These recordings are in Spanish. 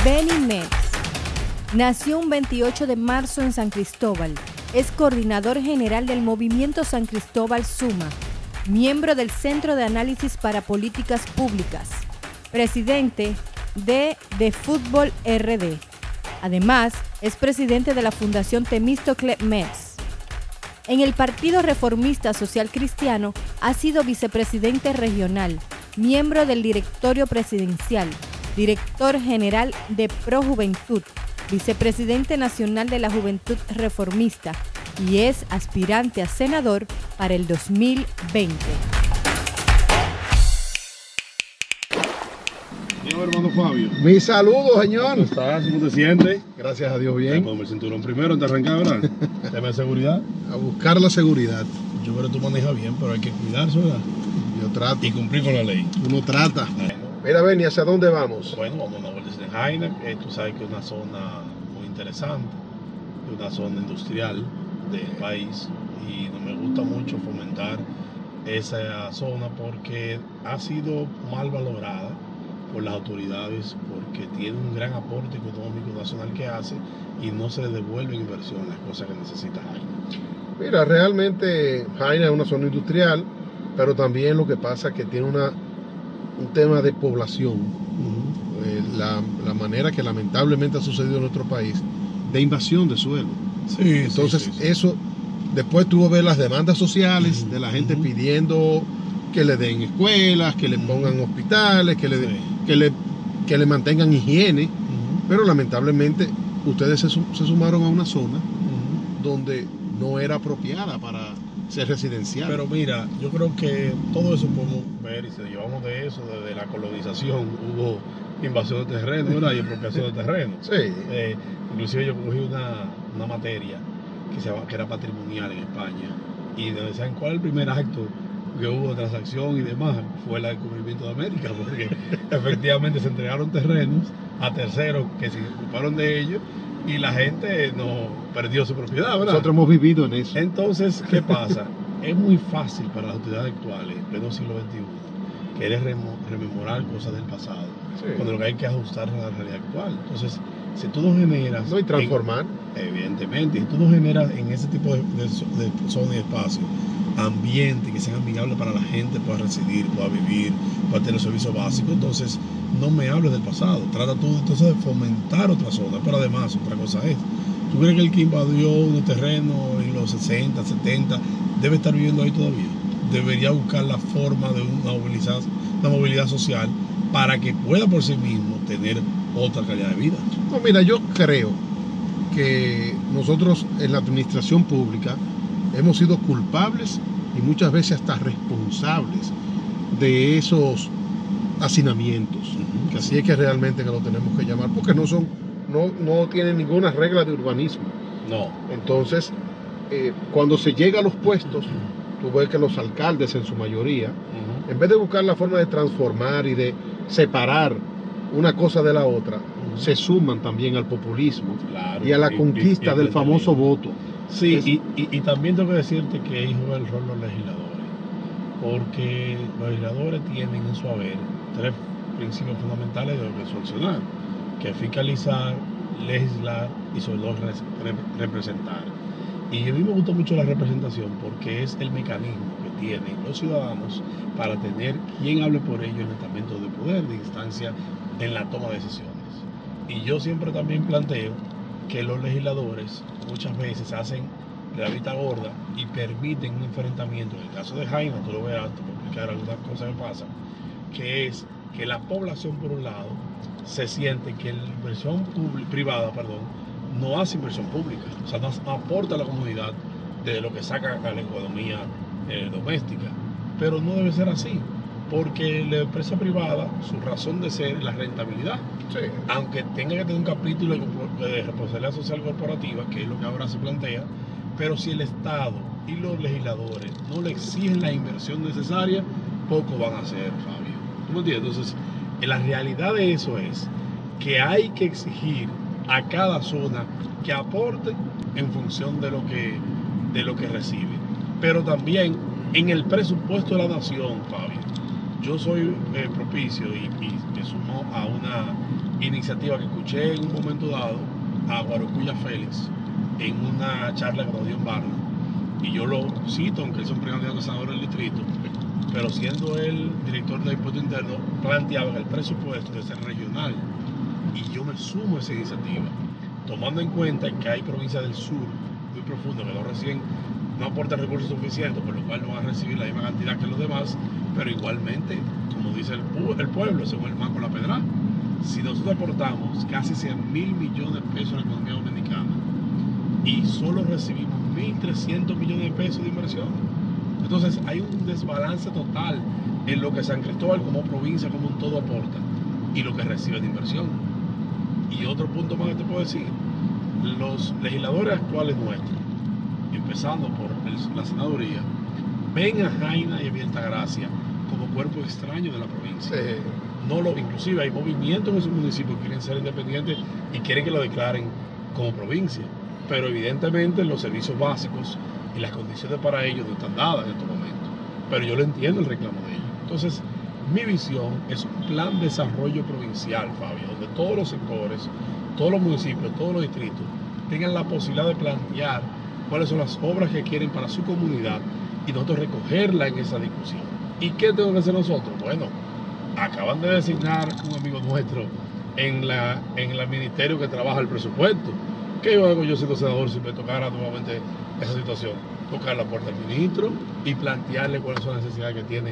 Benny Metz nació un 28 de marzo en San Cristóbal. Es coordinador general del Movimiento San Cristóbal Suma, miembro del Centro de Análisis para Políticas Públicas, presidente de Fútbol RD. Además, es presidente de la Fundación Temístocle Metz. En el Partido Reformista Social Cristiano ha sido vicepresidente regional, miembro del directorio presidencial, director general de Pro Juventud, vicepresidente nacional de la Juventud Reformista y es aspirante a senador para el 2020. Dígame, hermano Fabio. Mi saludo, señor. ¿Cómo estás? ¿Cómo te sientes? Gracias a Dios, bien. Ponme el cinturón primero antes de arrancar, ¿verdad? Tema de seguridad. A buscar la seguridad. Yo creo que tú manejas bien, pero hay que cuidarse, ¿verdad? Yo trato. Y cumplir con la ley. Uno trata. Bueno, Mira, Benny, ¿hacia dónde vamos? vamos a una vuelta de Jaina. Tú sabes que es una zona muy interesante, una zona industrial del país, y no me gusta mucho fomentar esa zona porque ha sido mal valorada por las autoridades, porque tiene un gran aporte económico nacional que hace y no se le devuelve inversión, las cosas que necesita Jaina. Mira, realmente Jaina es una zona industrial, pero también lo que pasa es que tiene un tema de población. La manera que lamentablemente ha sucedido en nuestro país de invasión de suelo. Sí, Entonces sí. eso, después tuvo que ver las demandas sociales de la gente pidiendo que le den escuelas, que le pongan hospitales, que le mantengan higiene, pero lamentablemente ustedes se sumaron a una zona donde no era apropiada para ser residencial. Pero mira, yo creo que todo eso podemos ver, y si llevamos de eso, desde la colonización hubo invasión de terreno, ¿verdad? Y apropiación de terreno. Sí. Inclusive yo cogí una materia que era patrimonial en España, y donde decían cuál es el primer acto que hubo de transacción y demás, fue el descubrimiento de América, porque efectivamente se entregaron terrenos a terceros que se ocuparon de ellos y la gente no perdió su propiedad, ¿verdad? Nosotros hemos vivido en eso. Entonces, ¿qué pasa? Es muy fácil para las autoridades actuales, en pleno siglo XXI, querer rememorar cosas del pasado, cuando lo que hay que ajustar a la realidad actual. Entonces, si tú no generas... No, y transformar. Evidentemente, si tú no generas en ese tipo de zona y espacio ambiente que sean amigables para la gente, pueda residir, pueda vivir, pueda tener servicios básicos, entonces no me hables del pasado. Trata tú entonces de fomentar otra zona, pero además otra cosa es, ¿tú crees que el que invadió un terreno en los 60, 70 debe estar viviendo ahí todavía? Debería buscar la forma de una movilidad social para que pueda por sí mismo tener otra calidad de vida. No, mira, yo creo que nosotros en la administración pública hemos sido culpables y muchas veces hasta responsables de esos hacinamientos, que así es que realmente que lo tenemos que llamar, porque no tienen ninguna regla de urbanismo. No. Entonces, cuando se llega a los puestos, tú ves que los alcaldes en su mayoría, en vez de buscar la forma de transformar y de separar una cosa de la otra, se suman también al populismo, claro, y a la conquista del famoso voto. Sí, y también tengo que decirte que ahí juega el rol los legisladores, porque los legisladores tienen en su haber tres principios fundamentales de lo que es funcionar, que es fiscalizar, legislar y sobre todo representar. Y a mí me gusta mucho la representación porque es el mecanismo que tienen los ciudadanos para tener quien hable por ellos en el estamento de poder, de instancia en la toma de decisiones. Y yo siempre también planteo que los legisladores muchas veces hacen la vista gorda y permiten un enfrentamiento. En el caso de Jaina, tú lo verás, te voy a explicar algunas cosas que pasan, que es que la población, por un lado, se siente que la inversión privada no hace inversión pública, o sea, no aporta a la comunidad de lo que saca a la economía doméstica. Pero no debe ser así, porque la empresa privada, su razón de ser es la rentabilidad. Sí. Aunque tenga que tener un capítulo de responsabilidad social corporativa, que es lo que ahora se plantea, pero si el Estado y los legisladores no le exigen la inversión necesaria, poco van a hacer, Fabio. ¿Tú me entiendes? Entonces, la realidad de eso es que hay que exigir a cada zona que aporte en función de lo que recibe. Pero también en el presupuesto de la nación, Fabio, yo soy propicio y me sumo a iniciativa que escuché en un momento dado a Guarocuya Félix en una charla que nos dio en Barna, y yo lo cito, aunque es un precandidato a senador del distrito, pero siendo el director del impuesto interno, planteaba que el presupuesto debe ser regional, y yo me sumo a esa iniciativa, tomando en cuenta que hay provincias del sur muy profundas que no reciben, no aportan recursos suficientes, por lo cual no van a recibir la misma cantidad que los demás, pero igualmente, como dice el pueblo, según el Banco La Pedra, si nosotros aportamos casi 100.000 millones de pesos a la economía dominicana y solo recibimos 1.300 millones de pesos de inversión, entonces hay un desbalance total en lo que San Cristóbal como provincia, como un todo aporta y lo que recibe de inversión. Y otro punto más que te puedo decir, los legisladores actuales nuestros, empezando por la senaduría, ven a Jaina y a Altagracia como cuerpo extraño de la provincia. Sí. Inclusive hay movimientos en esos municipios que quieren ser independientes y quieren que lo declaren como provincia, pero evidentemente los servicios básicos y las condiciones para ellos no están dadas en estos momentos, pero yo lo entiendo el reclamo de ellos. Entonces mi visión es un plan de desarrollo provincial, Fabio, donde todos los sectores, todos los municipios, todos los distritos tengan la posibilidad de plantear cuáles son las obras que quieren para su comunidad y nosotros recogerla en esa discusión. ¿Y qué tenemos que hacer nosotros? Bueno, acaban de designar un amigo nuestro en el ministerio que trabaja el presupuesto. ¿Qué hago yo siendo senador si me tocara nuevamente esa situación? Tocar la puerta al ministro y plantearle cuáles son las necesidades que tiene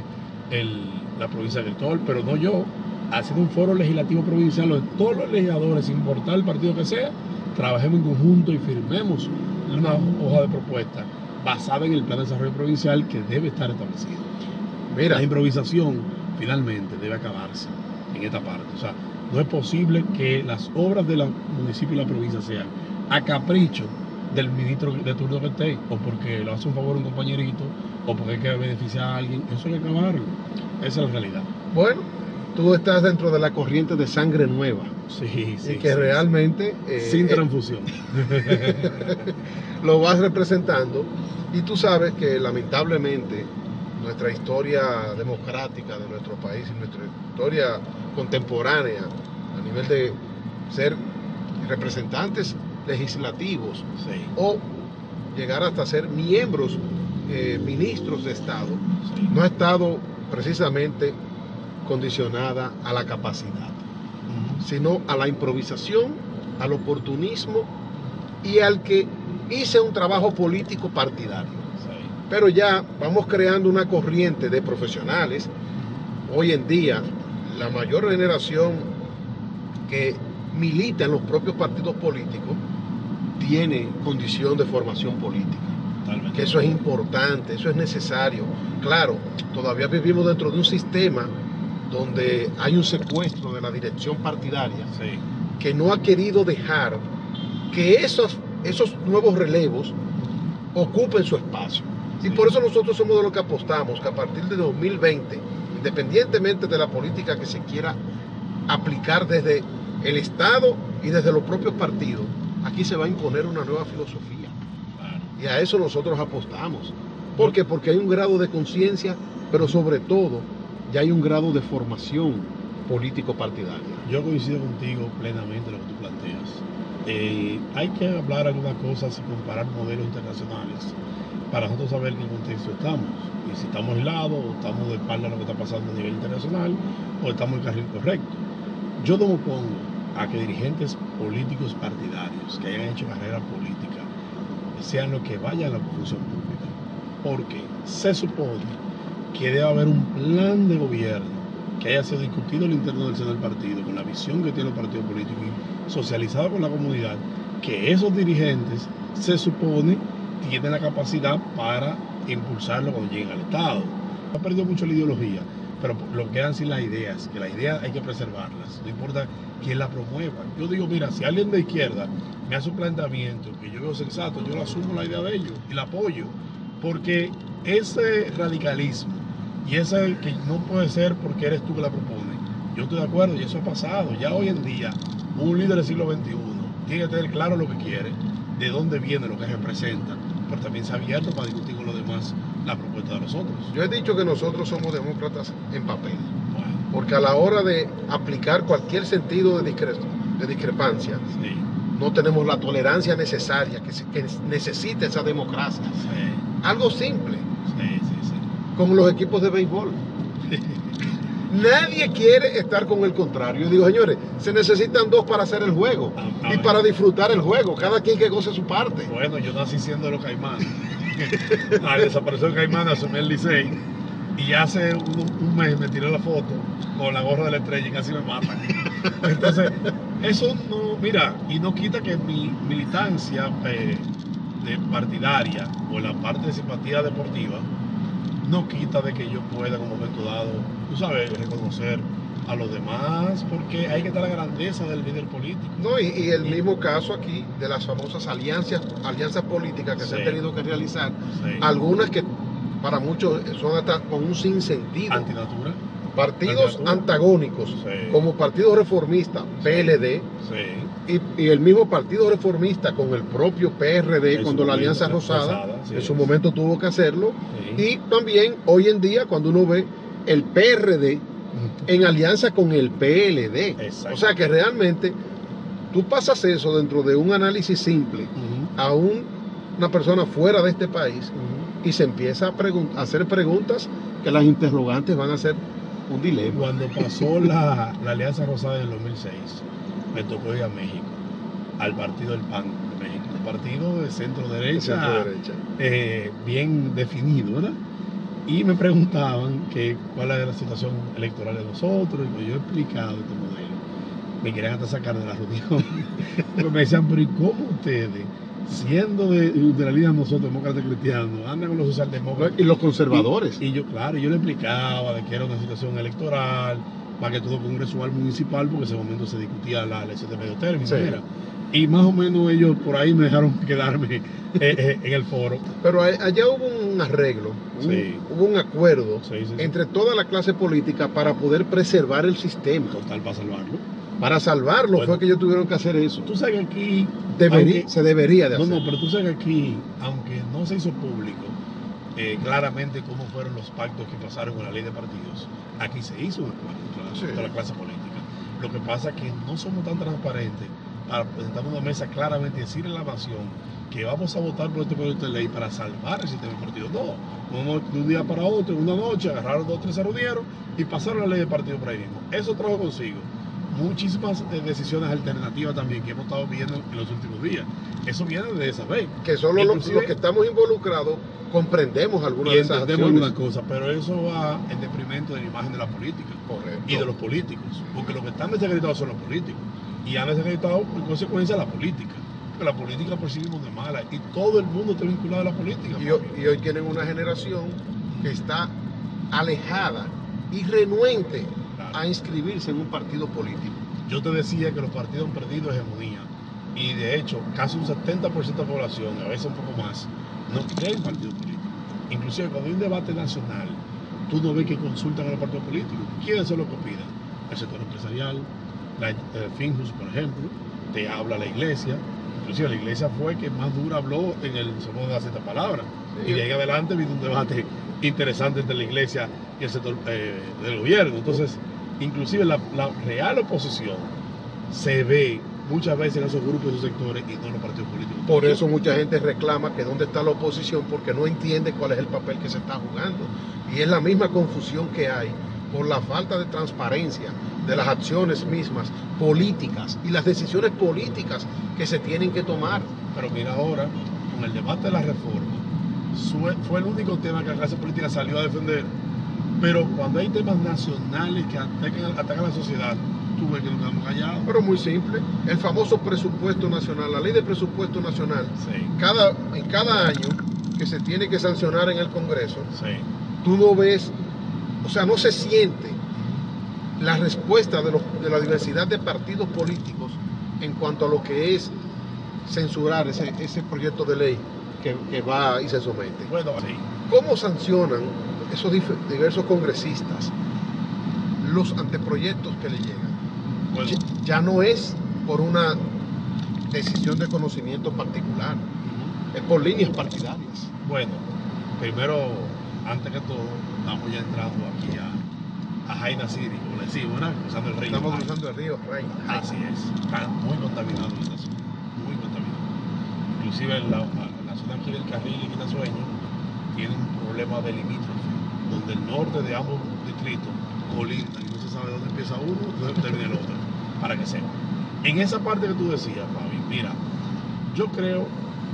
la provincia de Cristóbal, pero no yo, haciendo un foro legislativo provincial donde todos los legisladores, sin importar el partido que sea, trabajemos en conjunto y firmemos una hoja de propuesta basada en el plan de desarrollo provincial que debe estar establecido. Mira, la improvisación finalmente debe acabarse en esta parte. O sea, no es posible que las obras de los municipios y la provincia sean a capricho del ministro de turno que esté, o porque le hace un favor a un compañerito, o porque hay que beneficiar a alguien. Eso hay que acabarlo. Esa es la realidad. bueno, tú estás dentro de la corriente de sangre nueva. Sí, sí. Y que sí, realmente sin transfusión. lo vas representando, y tú sabes que lamentablemente nuestra historia democrática de nuestro país y nuestra historia contemporánea a nivel de ser representantes legislativos Sí. o llegar hasta ser miembros, ministros de Estado, Sí. no ha estado precisamente condicionada a la capacidad, sino a la improvisación, al oportunismo y al que hice un trabajo político partidario. Sí. Pero ya vamos creando una corriente de profesionales. Hoy en día, la mayor generación que milita en los propios partidos políticos tiene condición de formación política. Totalmente. Que eso es importante, eso es necesario. Claro, todavía vivimos dentro de un sistema donde hay un secuestro de la dirección partidaria Sí. que no ha querido dejar que esos nuevos relevos ocupen su espacio. Y por eso nosotros somos de los que apostamos que a partir de 2020, independientemente de la política que se quiera aplicar desde el Estado y desde los propios partidos, aquí se va a imponer una nueva filosofía. Claro. Y a eso nosotros apostamos. ¿Por qué? Porque hay un grado de conciencia, pero sobre todo ya hay un grado de formación político-partidaria. Yo coincido contigo plenamente en lo que tú planteas. Hay que hablar algunas cosas y comparar modelos internacionales para nosotros saber en qué contexto estamos. Y si estamos aislados o estamos de espalda a lo que está pasando a nivel internacional o estamos en el carril correcto. Yo no me opongo a que dirigentes políticos partidarios que hayan hecho carrera política sean los que vayan a la función pública. Porque se supone que debe haber un plan de gobierno que haya sido discutido al interno del seno del partido, con la visión que tiene el partido político y socializado con la comunidad, que esos dirigentes se supone tienen la capacidad para impulsarlo cuando lleguen al Estado. Ha perdido mucho la ideología, pero lo que quedan sin las ideas, que las ideas hay que preservarlas, no importa quién la promueva. Yo digo, mira, si alguien de izquierda me hace un planteamiento que yo veo sensato, yo lo asumo la idea de ellos y la apoyo, porque ese radicalismo y ese que no puede ser porque eres tú que la propone, yo estoy de acuerdo y eso ha pasado. Ya hoy en día un líder del siglo XXI tiene que tener claro lo que quiere, de dónde viene, lo que representa, pero también se ha abierto para discutir con los demás la propuesta de los otros. Yo he dicho que nosotros somos demócratas en papel. Bueno, porque a la hora de aplicar cualquier sentido de discrepancia, Sí, no tenemos la tolerancia necesaria que necesita esa democracia. sí, Algo simple, sí, sí. como los equipos de béisbol. Nadie quiere estar con el contrario. Yo digo, señores, se necesitan dos para hacer el juego y para disfrutar el juego. Cada quien que goce su parte. Bueno, yo nací siendo de los Caimanes. Al desaparecer el Caimán, asumí el Licey. Y hace un mes me tiré la foto con la gorra de la Estrella y casi me matan. Entonces, eso no, mira, y no quita que mi militancia de partidaria o la parte de simpatía deportiva no quita de que yo pueda, como momento dado, tú sabes, reconocer a los demás, porque hay que dar la grandeza del líder político. No, y el mismo caso aquí de las famosas alianzas políticas que se han tenido que realizar, algunas que para muchos son hasta con un sinsentido. Antinatura. Partidos antagónicos, como Partido Reformista, PLD, y el mismo Partido Reformista con el propio PRD, cuando la Alianza Rosada en su momento tuvo que hacerlo, y también hoy en día cuando uno ve el PRD en alianza con el PLD. O sea que realmente tú pasas eso dentro de un análisis simple a una persona fuera de este país y se empieza a hacer preguntas que las interrogantes van a ser un dilema. Cuando pasó la Alianza Rosada en el 2006, me tocó ir a México, al partido del PAN de México, un partido de centro-derecha, bien definido, ¿verdad? Y me preguntaban cuál era la situación electoral de nosotros, y pues yo he explicado este modelo. Me querían hasta sacar de la reunión. Porque me decían, pero ¿y cómo ustedes, siendo de la línea de nosotros, demócratas cristianos, andan con los socialdemócratas? Y los conservadores. Y yo, claro, yo le explicaba de que era una situación electoral, más que todo congresual municipal, porque en ese momento se discutía la elección de medio término. Sí. Y más o menos ellos por ahí me dejaron quedarme en el foro. Pero allá hubo un arreglo, hubo un acuerdo entre toda la clase política para poder preservar el sistema. Total, para salvarlo. Para salvarlo fue que ellos tuvieron que hacer eso. Tú sabes que aquí... se debería de hacer. No, pero tú sabes que aquí, aunque no se hizo público claramente cómo fueron los pactos que pasaron con la ley de partidos, aquí se hizo un acuerdo entre la clase política. Lo que pasa es que no somos tan transparentes para presentar una mesa claramente y decirle a la nación que vamos a votar por este proyecto de ley para salvar el sistema de partidos. No, de un día para otro, en una noche, agarraron 2 o 3 se reunieron y pasaron la ley de partido por ahí mismo. Eso trajo consigo muchísimas decisiones alternativas también que hemos estado viendo en los últimos días. Eso viene de esa vez. Que solo los que estamos involucrados comprendemos algunas de esas acciones. Algunas cosas, pero eso va en detrimento de la imagen de la política. Correcto. Y de los políticos, porque los que están desacreditados son los políticos y han desacreditado por consecuencia la política, porque la política por sí misma no es mala y todo el mundo está vinculado a la política. Y hoy tienen una generación que está alejada y renuente a inscribirse en un partido político. Yo te decía que los partidos han perdido hegemonía y de hecho casi un 70% de la población, a veces un poco más, no cree en partido político. Inclusive cuando hay un debate nacional, tú no ves que consultan a los partidos políticos. ¿Quiénes son los que opinan? El sector empresarial, Finjus, por ejemplo, te habla la iglesia. Inclusive la iglesia fue que más dura habló en el Sermón de las 7 palabras. Y de ahí adelante vino un debate interesante entre la iglesia y el sector del gobierno. Entonces, inclusive la real oposición se ve muchas veces en esos grupos y esos sectores y no en los partidos políticos. Por eso mucha gente reclama que dónde está la oposición, porque no entiende cuál es el papel que se está jugando. Y es la misma confusión que hay por la falta de transparencia de las acciones mismas políticas y las decisiones políticas que se tienen que tomar. Pero mira ahora, con el debate de la reforma, fue el único tema que la clase política salió a defender. Pero cuando hay temas nacionales que atacan a la sociedad, tú ves que nos quedamos callados. Pero muy simple, el famoso presupuesto nacional, la ley de presupuesto nacional, en cada año que se tiene que sancionar en el Congreso, tú no ves, o sea, no se siente la respuesta de la diversidad de partidos políticos en cuanto a lo que es censurar ese proyecto de ley que va y se somete. Bueno, ¿Cómo sancionan esos diversos congresistas los anteproyectos que le llegan? Bueno, ya no es por una decisión de conocimiento particular, es por líneas partidarias. Bueno, primero, antes que todo, estamos ya entrando aquí a Jaina City, como le decimos, ¿verdad? Cruzando el río. Estamos cruzando el río Jaina. Así es. Está muy contaminado esta zona. Muy contaminado. Inclusive la zona aquí del Carril y Quitasueño tiene un problema de limítrofe, donde el norte de ambos distritos colindan y no se sabe dónde empieza uno y dónde termina el otro, para que sepa. En esa parte que tú decías, Fabi, mira, yo creo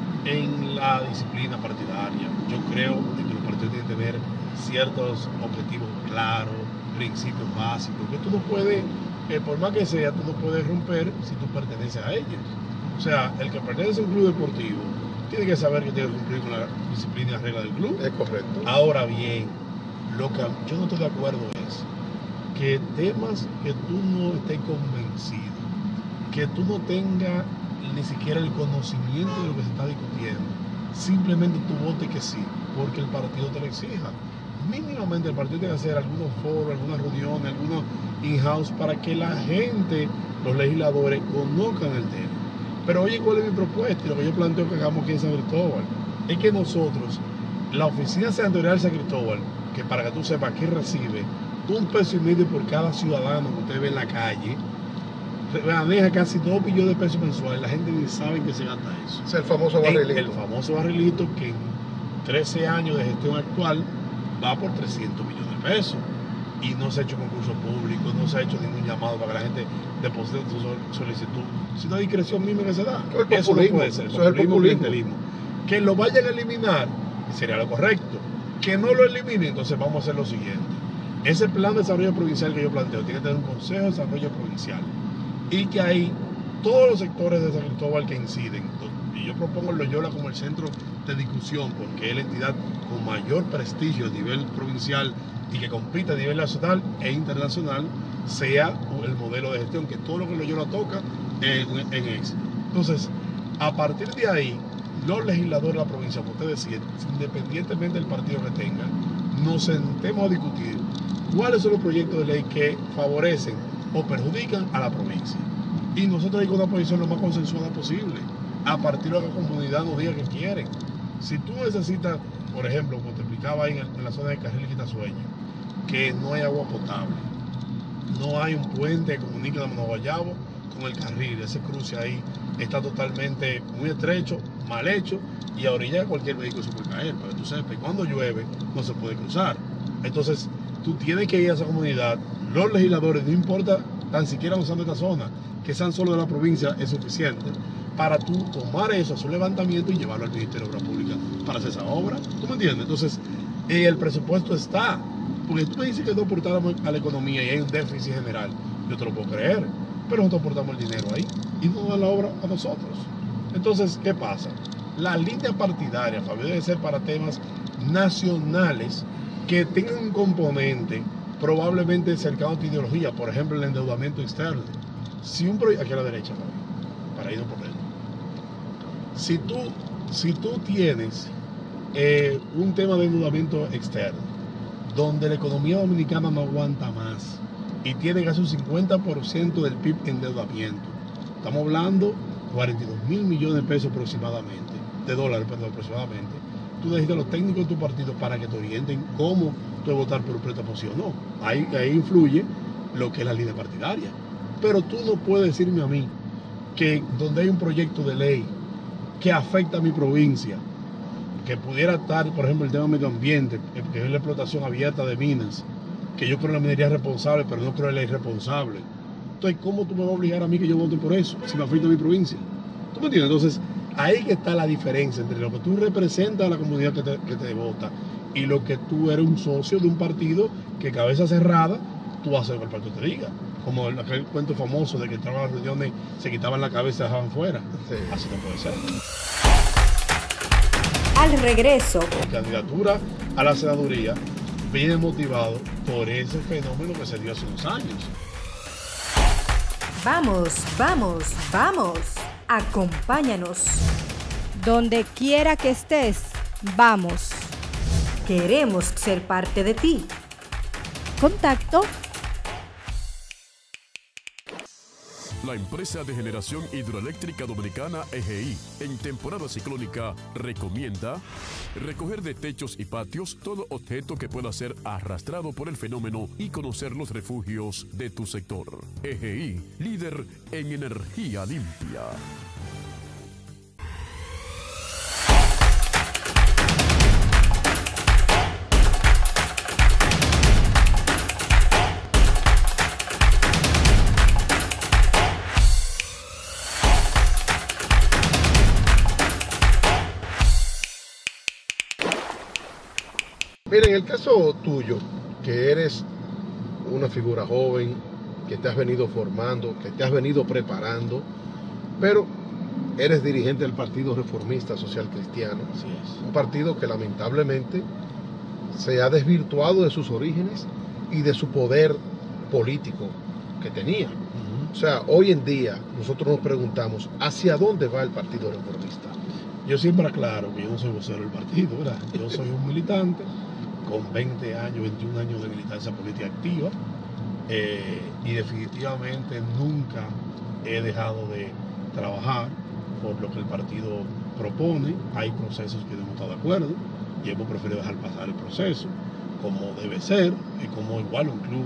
en la disciplina partidaria, yo creo en que los partidos tienen que tener ciertos objetivos claros, principios básicos, que tú no puedes, por más que sea, tú no puedes romper si tú perteneces a ellos. O sea, el que pertenece a un club deportivo tiene que saber que tiene que cumplir con la disciplina y las reglas del club. Es correcto. Ahora bien, lo que yo no estoy de acuerdo es que temas que tú no estés convencido, que tú no tengas ni siquiera el conocimiento de lo que se está discutiendo, simplemente tú votes que sí, porque el partido te lo exija. Mínimamente el partido tiene que hacer algunos foros, algunas reuniones, algunos in-house para que la gente, los legisladores, conozcan el tema. Pero oye, ¿cuál es mi propuesta? Y lo que yo planteo que hagamos aquí en San Cristóbal es que nosotros, la oficina senatorial de San Cristóbal, que para que tú sepas que recibe $1,5 pesos por cada ciudadano que usted ve en la calle, maneja casi 2 billones de pesos mensuales. La gente ni sabe que se gasta eso. Es el famoso barrilito. El famoso barrilito que en 13 años de gestión actual va por 300 millones de pesos. Y no se ha hecho concurso público, no se ha hecho ningún llamado para que la gente deposite su solicitud. Si no hay discreción misma que se da. Eso no puede ser. Eso es el populismo. Que lo vayan a eliminar sería lo correcto. Que no lo eliminen, entonces vamos a hacer lo siguiente. Ese plan de desarrollo provincial que yo planteo tiene que tener un consejo de desarrollo provincial. Y que ahí todos los sectores de San Cristóbal que inciden, y yo propongo el Loyola como el centro de discusión, porque es la entidad con mayor prestigio a nivel provincial y que compite a nivel nacional e internacional, sea el modelo de gestión, que todo lo que Loyola toca en éxito. Entonces, a partir de ahí, los legisladores de la provincia, como usted decía, independientemente del partido que tengan, nos sentemos a discutir cuáles son los proyectos de ley que favorecen o perjudican a la provincia. Y nosotros hay una posición lo más consensuada posible, a partir de lo que la comunidad nos diga que quieren. Si tú necesitas, por ejemplo, como te explicaba ahí en la zona de Carril y Quitasueño, que no hay agua potable, no hay un puente que comunica de Guayabo con el Carril, ese cruce ahí está totalmente muy estrecho, mal hecho, y a orilla de cualquier vehículo se puede caer, pero tú sabes que cuando llueve no se puede cruzar. Entonces tú tienes que ir a esa comunidad, los legisladores, no importa tan siquiera usando esta zona, que sean solo de la provincia, es suficiente para tú tomar eso, hacer un levantamiento y llevarlo al Ministerio de Obras Públicas para hacer esa obra. ¿Tú me entiendes? Entonces, el presupuesto está, porque tú me dices que no aportáramos a la economía y hay un déficit general, yo te lo puedo creer, pero nosotros aportamos el dinero ahí y no dan la obra a nosotros. Entonces, ¿qué pasa? La línea partidaria, Fabio, debe ser para temas nacionales que tengan un componente probablemente cercano a tu ideología, por ejemplo, el endeudamiento externo. Si un proyecto, aquí a la derecha, Fabio, para irnos por dentro. Si tú tienes un tema de endeudamiento externo, donde la economía dominicana no aguanta más y tiene casi un 50% del PIB en endeudamiento, estamos hablando 42.000 millones de pesos aproximadamente, de dólares, perdón, aproximadamente, tú necesitas a los técnicos de tu partido para que te orienten cómo tú vas a votar por un préstamo sí o no. Ahí influye lo que es la línea partidaria. Pero tú no puedes decirme a mí que donde hay un proyecto de ley que afecta a mi provincia, que pudiera estar, por ejemplo, el tema medio ambiente, que es la explotación abierta de minas, que yo creo en la minería responsable, pero no creo en la irresponsable. Entonces, ¿cómo tú me vas a obligar a mí que yo vote por eso, si me afecta a mi provincia? ¿Tú me entiendes? Entonces, ahí que está la diferencia entre lo que tú representas a la comunidad que te vota y lo que tú eres un socio de un partido que cabeza cerrada, tú haces lo que el partido te diga. Como aquel cuento famoso de que entraban a las reuniones, se quitaban la cabeza y dejaban fuera. Sí. Así no puede ser. Al regreso, La candidatura a la senaduría viene motivado por ese fenómeno que se dio hace unos años. Vamos, vamos, vamos. Acompáñanos. Donde quiera que estés, vamos. Queremos ser parte de ti. Contacto La empresa de generación hidroeléctrica dominicana EGI, en temporada ciclónica, recomienda recoger de techos y patios todo objeto que pueda ser arrastrado por el fenómeno y conocer los refugios de tu sector. EGI, líder en energía limpia. Mira, en el caso tuyo, que eres una figura joven, que te has venido formando, que te has venido preparando, pero eres dirigente del Partido Reformista Social Cristiano. Así es. Un partido que lamentablemente se ha desvirtuado de sus orígenes y de su poder político que tenía. O sea, hoy en día nosotros nos preguntamos, ¿hacia dónde va el Partido Reformista? Yo siempre aclaro que yo no soy vocero del partido, ¿verdad? Yo soy un militante con 20 años, 21 años de militancia política activa y definitivamente nunca he dejado de trabajar por lo que el partido propone. Hay procesos que no hemos estado de acuerdo y hemos preferido dejar pasar el proceso como debe ser, y como igual un club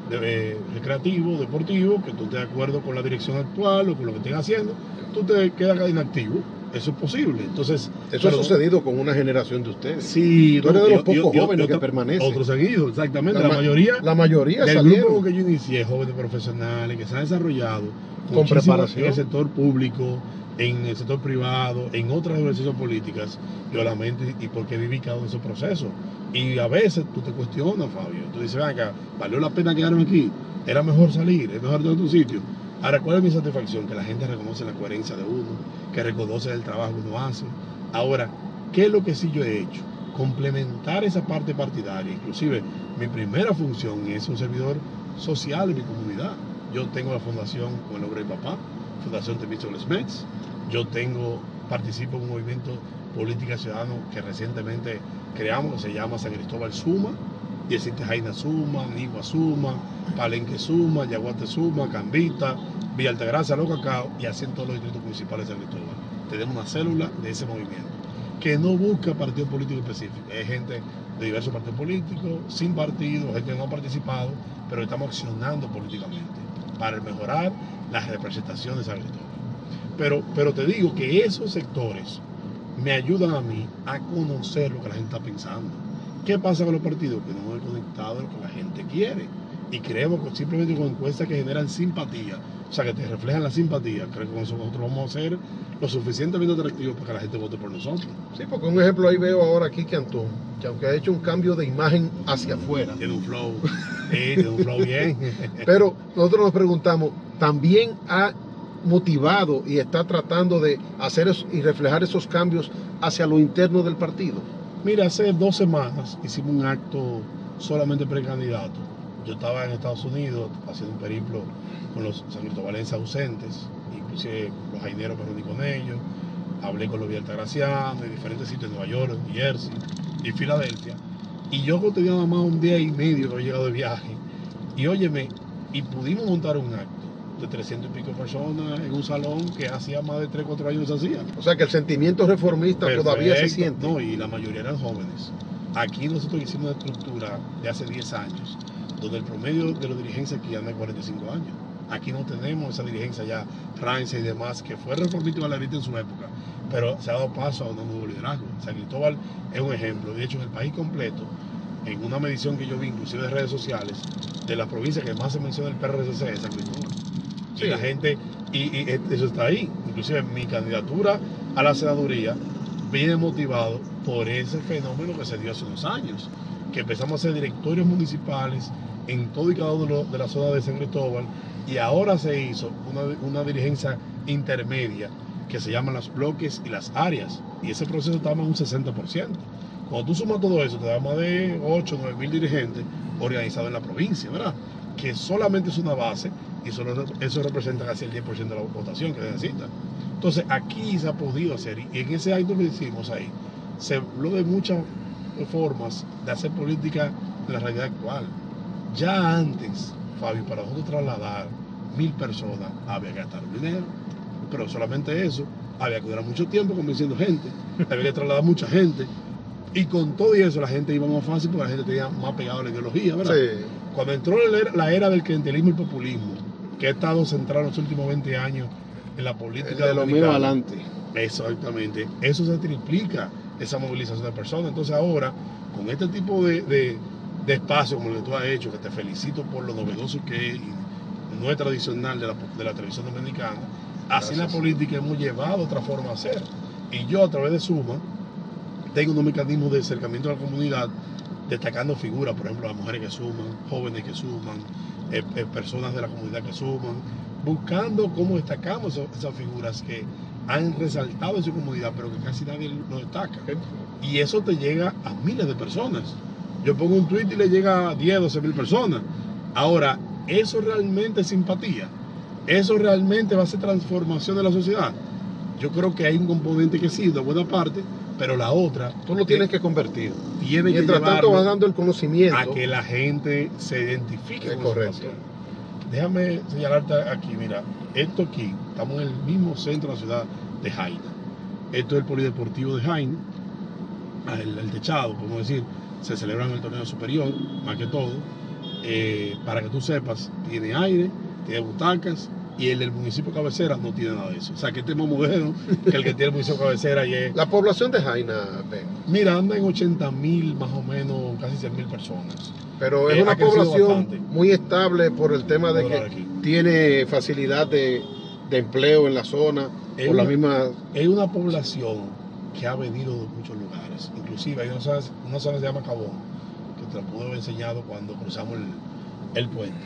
recreativo, deportivo, que tú estés de acuerdo con la dirección actual o con lo que estén haciendo, tú te quedas inactivo. Eso es posible. Entonces, eso ha sucedido con una generación de ustedes. Sí, tú eres de los pocos jóvenes que permanecen. Otros han ido, exactamente. La mayoría del grupo que yo inicié, jóvenes profesionales que se han desarrollado con preparación en el sector público, en el sector privado, en otras organizaciones políticas. Yo lamento y porque viví cada uno de esos procesos. Y a veces tú te cuestionas, Fabio. Tú dices, venga, ¿valió la pena quedarme aquí? Era mejor salir, es mejor de otro sitio. Ahora, ¿cuál es mi satisfacción? Que la gente reconoce la coherencia de uno, que reconoce el trabajo que uno hace. Ahora, ¿qué es lo que sí yo he hecho? Complementar esa parte partidaria. Inclusive, mi primera función es un servidor social de mi comunidad. Yo tengo la fundación con el nombre de mi papá, Fundación Temístocles Metz. Yo participo en un movimiento política ciudadano que recientemente creamos, que se llama San Cristóbal Suma. Y existe Jaina Suma, Nigua Suma, Palenque Suma, Yaguate Suma, Cambita, Villa Altagracia, Los Cacao, y así en todos los distritos municipales de San Cristóbal. Tenemos una célula de ese movimiento que no busca partido político específico. Es gente de diversos partidos políticos, sin partido, gente que no ha participado, pero estamos accionando políticamente para mejorar la representación de San Cristóbal. Pero te digo que esos sectores me ayudan a mí a conocer lo que la gente está pensando. ¿Qué pasa con los partidos? Que no hemos conectado lo que la gente quiere. Y creemos que simplemente con encuestas que generan simpatía, o sea, que te reflejan la simpatía, creo que con eso nosotros vamos a ser lo suficientemente atractivos para que la gente vote por nosotros. Sí, porque un ejemplo ahí veo ahora aquí que Antón, que aunque ha hecho un cambio de imagen hacia afuera. Tiene un flow, tiene un flow bien. Pero nosotros nos preguntamos, ¿también ha motivado y está tratando de hacer y reflejar esos cambios hacia lo interno del partido? Mira, hace 2 semanas hicimos un acto solamente precandidato. Yo estaba en Estados Unidos haciendo un periplo con los sancristobalenses ausentes, inclusive los jaineros me reuní con ellos, hablé con los villaltagracianos en diferentes sitios de Nueva York, New Jersey y Filadelfia. Y yo tenía nada más un día y medio que había llegado de viaje. Y óyeme, y pudimos montar un acto de 300 y pico personas en un salón que hacía más de 3 o 4 años se hacía. O sea que el sentimiento reformista todavía se siente. No, y la mayoría eran jóvenes. Aquí nosotros hicimos una estructura de hace 10 años, donde el promedio de los dirigentes aquí anda de 45 años. Aquí no tenemos esa dirigencia ya rancia y demás, que fue reformista y valerista en su época, pero se ha dado paso a un nuevo liderazgo. San Cristóbal es un ejemplo. De hecho, en el país completo, en una medición que yo vi, inclusive de redes sociales, de las provincias que más se menciona el PRCC es San Cristóbal. Sí. Y la gente, y eso está ahí. Inclusive mi candidatura a la senaduría viene motivado por ese fenómeno que se dio hace unos años, que empezamos a hacer directorios municipales en todo y cada uno de la zona de San Cristóbal, y ahora se hizo una dirigencia intermedia que se llaman los bloques y las áreas, y ese proceso está más de un 60%. Cuando tú sumas todo eso, te da más de 8 o 9 mil dirigentes organizados en la provincia, ¿verdad? Que solamente es una base, y eso representa casi el 10% de la votación que necesita. Entonces aquí se ha podido hacer, y en ese acto que hicimos ahí, se habló de muchas formas de hacer política en la realidad actual. Ya antes, Fabio, para nosotros trasladar 1000 personas, había que gastar dinero. Pero solamente eso, había que durar mucho tiempo convenciendo gente, había que trasladar mucha gente. Y con todo eso la gente iba más fácil porque la gente tenía más pegado a la ideología, ¿verdad? Sí. Cuando entró la era del clientelismo y populismo, que ha estado centrado en los últimos 20 años en la política De lo mío adelante. Exactamente. Eso se triplica, esa movilización de personas. Entonces ahora, con este tipo de espacio como el que tú has hecho, que te felicito por lo novedoso que es, y no es tradicional de la televisión dominicana, así en la política hemos llevado otra forma de hacer. Y yo a través de Suma tengo unos mecanismos de acercamiento a la comunidad, destacando figuras, por ejemplo, las mujeres que suman, jóvenes que suman, personas de la comunidad que suman, buscando cómo destacamos esas figuras que han resaltado en su comunidad, pero que casi nadie lo destaca. Y eso te llega a miles de personas. Yo pongo un tweet y le llega a 10, 12 mil personas. Ahora, ¿eso realmente es simpatía? ¿Eso realmente va a ser transformación de la sociedad? Yo creo que hay un componente que sí, de buena parte, pero la otra... Tú lo tienes que convertir. Tiene Mientras que tanto vas dando el conocimiento. a que la gente se identifique con correcto. esa situación. Déjame señalarte aquí, mira, esto aquí, estamos en el mismo centro de la ciudad de Jaina. Esto es el polideportivo de Jaina, el techado, podemos decir, se celebra en el torneo superior, más que todo. Para que tú sepas, tiene aire, tiene butacas, y el del municipio cabecera no tiene nada de eso. O sea, que este es más moderno que el que tiene el municipio cabecera. Y es, La población de Jaina, Ben, mira, anda en 80.000, más o menos, casi 100.000 personas. pero es una ha crecido población bastante. muy estable por el tema de Ahora que aquí. tiene facilidad de empleo en la zona, Es por la una- misma... Es una población que ha venido de muchos lugares. Inclusive hay una zona que se llama Cabón, que te la pude haber enseñado cuando cruzamos el puente,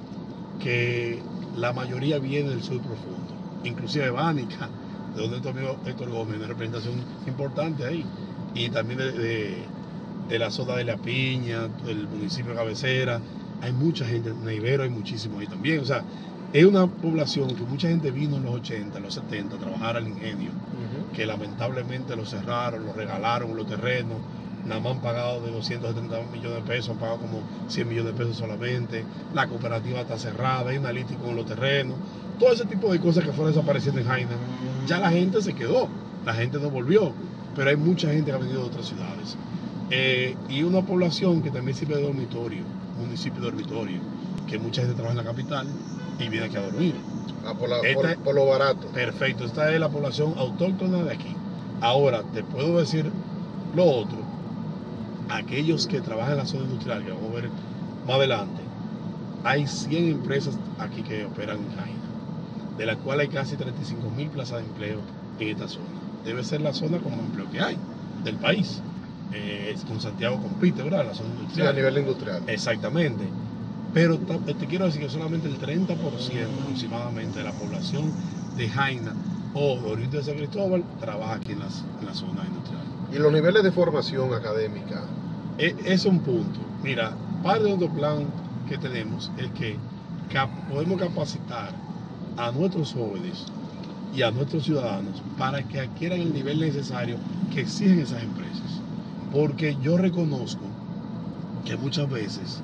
que la mayoría viene del sur profundo. Inclusive Bánica, de donde tu amigo Héctor Gómez, una representación importante ahí. Y también de la zona de La Piña, del municipio de Cabecera. Hay mucha gente, Neivero hay muchísimo ahí también. O sea, es una población que mucha gente vino en los 80, en los 70 a trabajar al ingenio, que lamentablemente lo cerraron, lo regalaron los terrenos, nada más han pagado de 270 millones de pesos, han pagado como 100 millones de pesos solamente, la cooperativa está cerrada, hay un analítico en los terrenos, todo ese tipo de cosas que fueron desapareciendo en Jaina, ya la gente se quedó, la gente no volvió, pero hay mucha gente que ha venido de otras ciudades. Y una población que también sirve de dormitorio, municipio dormitorio, que mucha gente trabaja en la capital y viene aquí a dormir. por lo barato. Perfecto, esta es la población autóctona de aquí. Ahora, te puedo decir lo otro. Aquellos que trabajan en la zona industrial, que vamos a ver más adelante, hay 100 empresas aquí que operan en Jaina, de las cuales hay casi 35.000 plazas de empleo en esta zona. Debe ser la zona con más empleo que hay del país. Con Santiago compite, ¿verdad? La zona Sí, industrial. a nivel industrial. Exactamente. Pero te quiero decir que solamente el 30% aproximadamente de la población de Jaina o de Oriente de San Cristóbal trabaja aquí en la zona industrial. Y los niveles de formación académica. Es un punto. Mira, parte de nuestro plan que tenemos es que podemos capacitar a nuestros jóvenes y a nuestros ciudadanos para que adquieran el nivel necesario que exigen esas empresas. Porque yo reconozco que muchas veces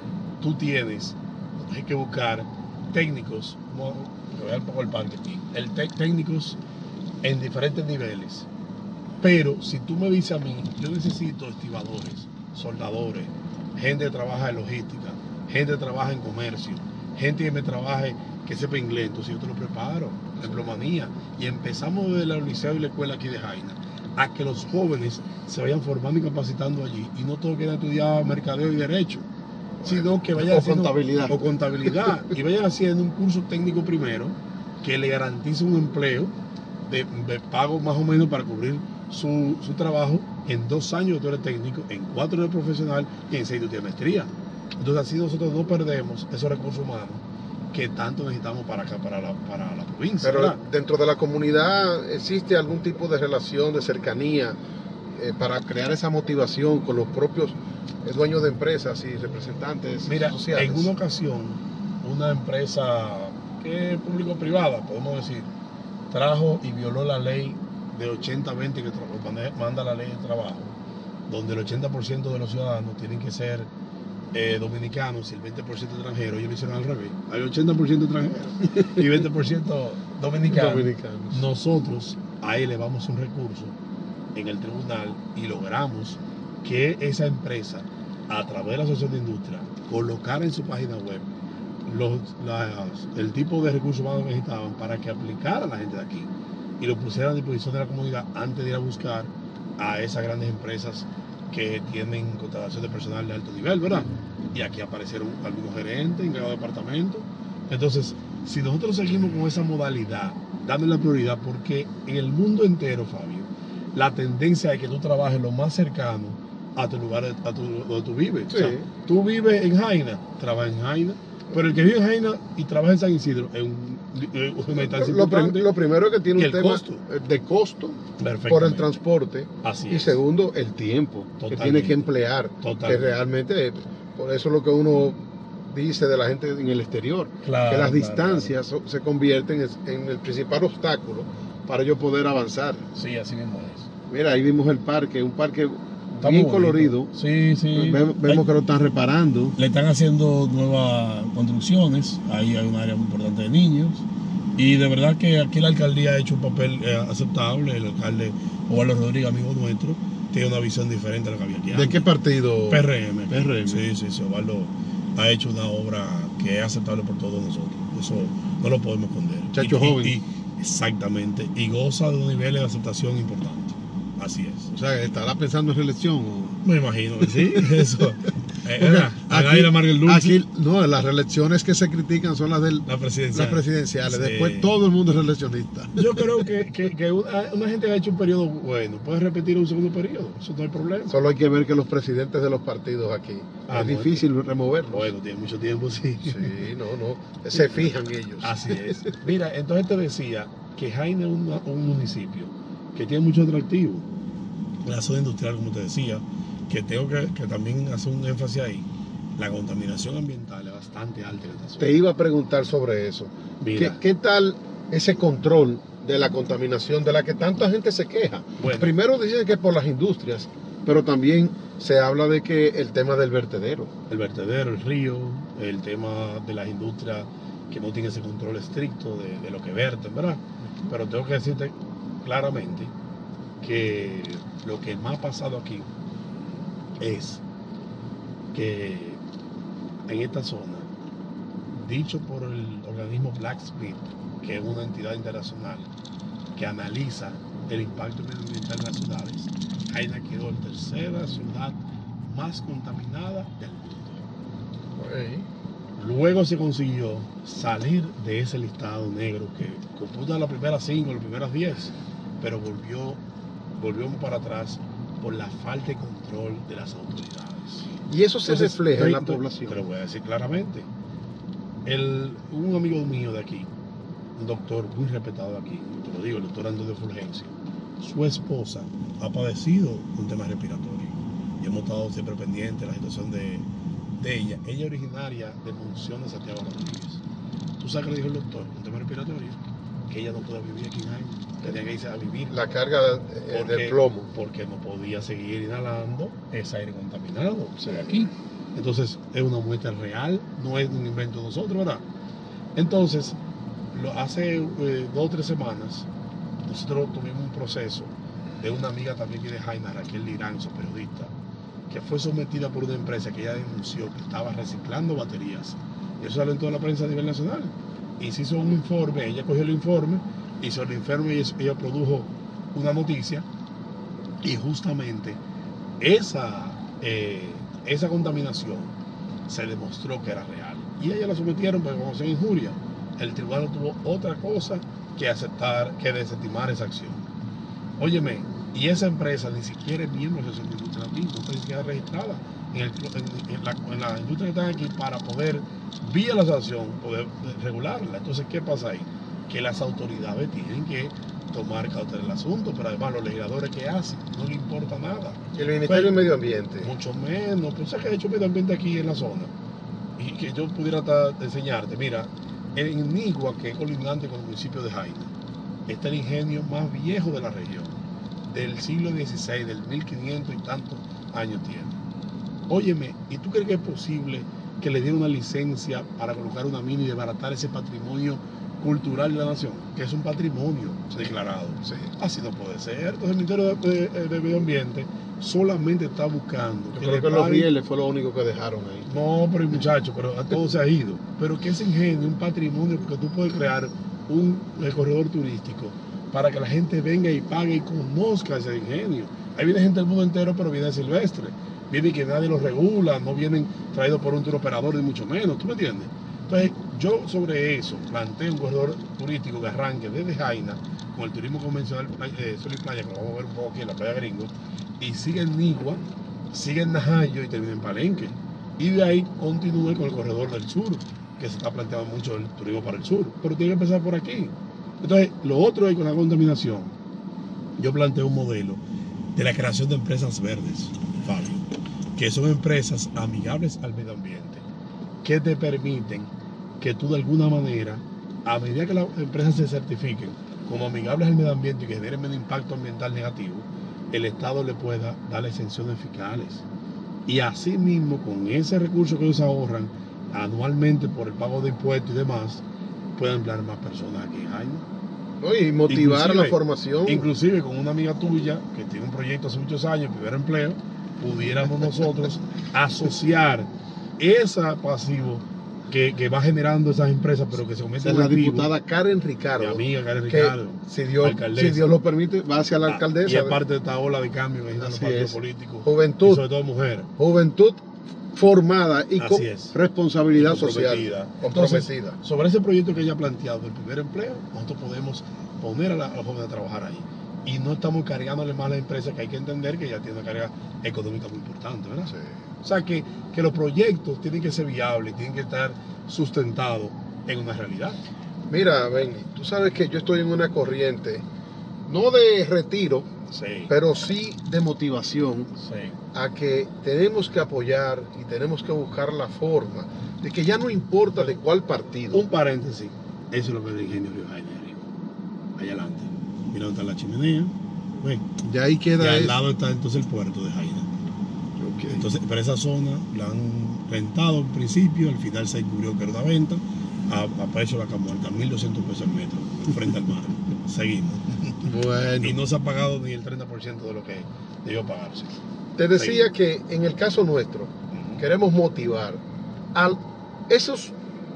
hay que buscar técnicos, voy a dar un poco el parque aquí, técnicos en diferentes niveles. Pero si tú me dices a mí, yo necesito estibadores, soldadores, gente que trabaja en logística, gente que trabaja en comercio, gente que me trabaje, que sepa inglés, entonces yo te lo preparo, en plomanía. Y empezamos desde la liceo y la escuela aquí de Jaina, a que los jóvenes se vayan formando y capacitando allí, y no todos quieran estudiar mercadeo y derecho, sino que vayan haciendo contabilidad y vayan haciendo un curso técnico primero que le garantice un empleo de pago más o menos para cubrir su trabajo. En 2 años tú eres técnico, en 4 eres profesional y en 6 tú tienes maestría. Entonces así nosotros no perdemos esos recursos humanos que tanto necesitamos para acá, para la provincia. Pero ¿verdad? dentro de la comunidad existe algún tipo de relación, de cercanía, para crear esa motivación con los propios dueños de empresas y representantes sociales. En una ocasión, una empresa que es público-privada, podemos decir, trajo y violó la ley de 80-20 que manda la ley de trabajo, donde el 80% de los ciudadanos tienen que ser dominicanos y el 20% extranjeros, ellos lo hicieron al revés. Hay 80% extranjeros y 20% dominicanos. Nosotros ahí elevamos un recurso en el tribunal y logramos que esa empresa, a través de la Asociación de Industria, colocara en su página web el tipo de recursos humanos que necesitaban para que aplicara la gente de aquí y lo pusiera a disposición de la comunidad antes de ir a buscar a esas grandes empresas que tienen contratación de personal de alto nivel, ¿verdad? Y aquí aparecieron algunos gerentes en cada departamento. Entonces, si nosotros seguimos con esa modalidad, dándole la prioridad, porque en el mundo entero, Fabio, la tendencia es que tú trabajes lo más cercano a tu lugar, donde tú vives. Sí. O sea, tú vives en Jaina, trabajas en Jaina, pero el que vive en Jaina y trabaja en San Isidro es una instancia importante. Lo primero es que tiene un tema de costo por el transporte. Así y segundo, el tiempo que tiene que emplear. Que realmente, por eso es lo que uno dice de la gente en el exterior, claro, que las distancias se convierten en el principal obstáculo para yo poder avanzar. Sí, así mismo es. Mira, ahí vimos el parque, un parque bien colorido. Sí, sí. Vemos que lo están reparando. Le están haciendo nuevas construcciones. Ahí hay un área muy importante de niños. Y de verdad que aquí la alcaldía ha hecho un papel aceptable. El alcalde Osvaldo Rodríguez, amigo nuestro, tiene una visión diferente a la que había aquí antes. ¿De qué partido? PRM. Sí. Osvaldo ha hecho una obra que es aceptable por todos nosotros. Eso no lo podemos esconder. Chacho joven. Exactamente. Y goza de un nivel de aceptación importante. Así es. O sea, ¿estará pensando en reelección? Me imagino que sí. Eso. Aquí, no, las reelecciones que se critican son las presidenciales. Sí. Después todo el mundo es reeleccionista. Yo creo que una gente que ha hecho un periodo bueno puede repetir un segundo periodo. Eso no hay problema. Solo hay que ver que los presidentes de los partidos aquí es difícil removerlos. Bueno, tiene mucho tiempo, sí. Sí, no. Se fijan ellos. Así es. Mira, entonces te decía que Jaina es un municipio que tiene mucho atractivo. La zona industrial, como te decía, que tengo que también hacer un énfasis ahí. La contaminación ambiental es bastante alta en esta zona. Te iba a preguntar sobre eso. ¿Qué tal ese control de la contaminación de la que tanta gente se queja? Bueno, primero dicen que es por las industrias, pero también se habla de que el tema del vertedero. El vertedero, el río, el tema de las industrias que no tienen ese control estricto de lo que verten, ¿verdad? Pero tengo que decirte claramente que lo que más ha pasado aquí es que en esta zona, dicho por el organismo Black Smith, que es una entidad internacional que analiza el impacto medioambiental en las ciudades, Jaina quedó la tercera ciudad más contaminada del mundo. Luego se consiguió salir de ese listado negro que computa las primeras 5, las primeras 10, pero volvió para atrás por la falta de control de las autoridades. Y eso se refleja en la población. Te lo voy a decir claramente. Un amigo mío de aquí, un doctor muy respetado de aquí, te lo digo, el doctor Antonio Fulgencio, su esposa ha padecido un tema respiratorio y hemos estado siempre pendientes de la situación de ella. Ella es originaria de Monción de Santiago Rodríguez. ¿Tú sabes qué le dijo el doctor? Un tema respiratorio, que ella no puede vivir aquí en Jaina. Tenía que irse a vivir. La carga del plomo. Porque no podía seguir inhalando ese aire contaminado, o sea, aquí. Entonces, es una muestra real, no es un invento de nosotros, ¿verdad? Entonces, hace 2 o 3 semanas, nosotros tuvimos un proceso de una amiga también que de Jaina, Raquel Liranzo, periodista, que fue sometida por una empresa que ella denunció que estaba reciclando baterías. Y eso salió en toda la prensa a nivel nacional. Y se hizo un informe, ella cogió el informe, hizo el informe y ella produjo una noticia. Y justamente esa contaminación se demostró que era real. Y ella la sometieron por conocer injuria. El tribunal no tuvo otra cosa que aceptar, que desestimar esa acción. Óyeme, y esa empresa ni siquiera es miembro de la Asociación de Industria aquí, no está ni siquiera registrada en la industria que están aquí para poder, vía la asociación, poder regularla. Entonces, ¿qué pasa ahí? Que las autoridades tienen que tomar cautela el asunto, pero además los legisladores, ¿qué hacen? No les importa nada. ¿Y el Ministerio de Medio Ambiente? Mucho menos. Pues ¿sabes qué ha hecho medio ambiente aquí en la zona? Y que yo pudiera enseñarte. Mira, en Nigua, que es colindante con el municipio de Jaina, está el ingenio más viejo de la región, del siglo XVI, del 1500 y tantos años tiene. Óyeme, ¿y tú crees que es posible que le den una licencia para colocar una mina y desbaratar ese patrimonio cultural de la nación? Que es un patrimonio declarado. Sí. Así no puede ser. Entonces el Ministerio de Medio Ambiente solamente está buscando Yo que creo le que los paguen. rieles fue lo único que dejaron ahí. No, pero muchachos, pero a todo se ha ido. Pero que ese ingenio, un patrimonio, porque tú puedes crear un corredor turístico para que la gente venga y pague y conozca ese ingenio. Ahí viene gente del mundo entero, pero viene silvestre. Viene que nadie los regula, no vienen traídos por un tour operador, ni mucho menos. ¿Tú me entiendes? Entonces, yo sobre eso planteo un corredor turístico que arranque desde Jaina, con el turismo convencional Sol y Playa, que lo vamos a ver un poco aquí en la Playa Gringo, y sigue en Nigua, sigue en Najayo y termina en Palenque. Y de ahí continúe con el corredor del sur, que se está planteando mucho el turismo para el sur. Pero tiene que empezar por aquí. Entonces, lo otro es con la contaminación. Yo planteo un modelo de la creación de empresas verdes, Fabio, que son empresas amigables al medio ambiente, que te permiten que tú de alguna manera, a medida que las empresas se certifiquen como amigables al medio ambiente y que generen menos impacto ambiental negativo, el Estado le pueda dar exenciones fiscales. Y así mismo, con ese recurso que ellos ahorran anualmente por el pago de impuestos y demás, puedan emplear más personas aquí en Jaina. ¿No? Y motivar Inclusive- la formación. Inclusive con una amiga tuya que tiene un proyecto hace muchos años, primer empleo, pudiéramos nosotros asociar ese pasivo que va generando esas empresas, pero que se convierte Es en la activo. diputada Karen Ricardo. Mi amiga Karen que, Ricardo, si Dios alcaldesa. lo permite, va hacia la alcaldesa. Y aparte de esta ola de cambio que necesitan los Así partidos es. políticos, Juventud. y sobre todo mujeres. Juventud formada y Así con es. responsabilidad Y social. comprometida. Comprometida. Entonces, sobre ese proyecto que ella ha planteado del primer empleo, nosotros podemos poner a los jóvenes a trabajar ahí. Y no estamos cargándole más a las empresas, que hay que entender que ya tiene una carga económica muy importante, ¿verdad? Sí. O sea que los proyectos tienen que ser viables, tienen que estar sustentados en una realidad. Mira, Benny, tú sabes que yo estoy en una corriente, no de retiro, Sí, pero sí de motivación sí. a que tenemos que apoyar y tenemos que buscar la forma de que ya no importa de cuál partido. Un paréntesis, eso es lo que es el ingenio Río Jaina, allá adelante. Mira dónde está la chimenea, ven. Ya ahí Y queda al eso. lado está entonces el puerto de Jaina. Ok. Entonces, pero esa zona la han rentado al principio, al final se descubrió que era una venta a precio de la Camuerta, 1.200 pesos el metro, frente al mar. Seguimos. Bueno, Y no se ha pagado ni el 30% de lo que debió pagarse. te decía Sí. que en el caso nuestro Ujú. queremos motivar a esos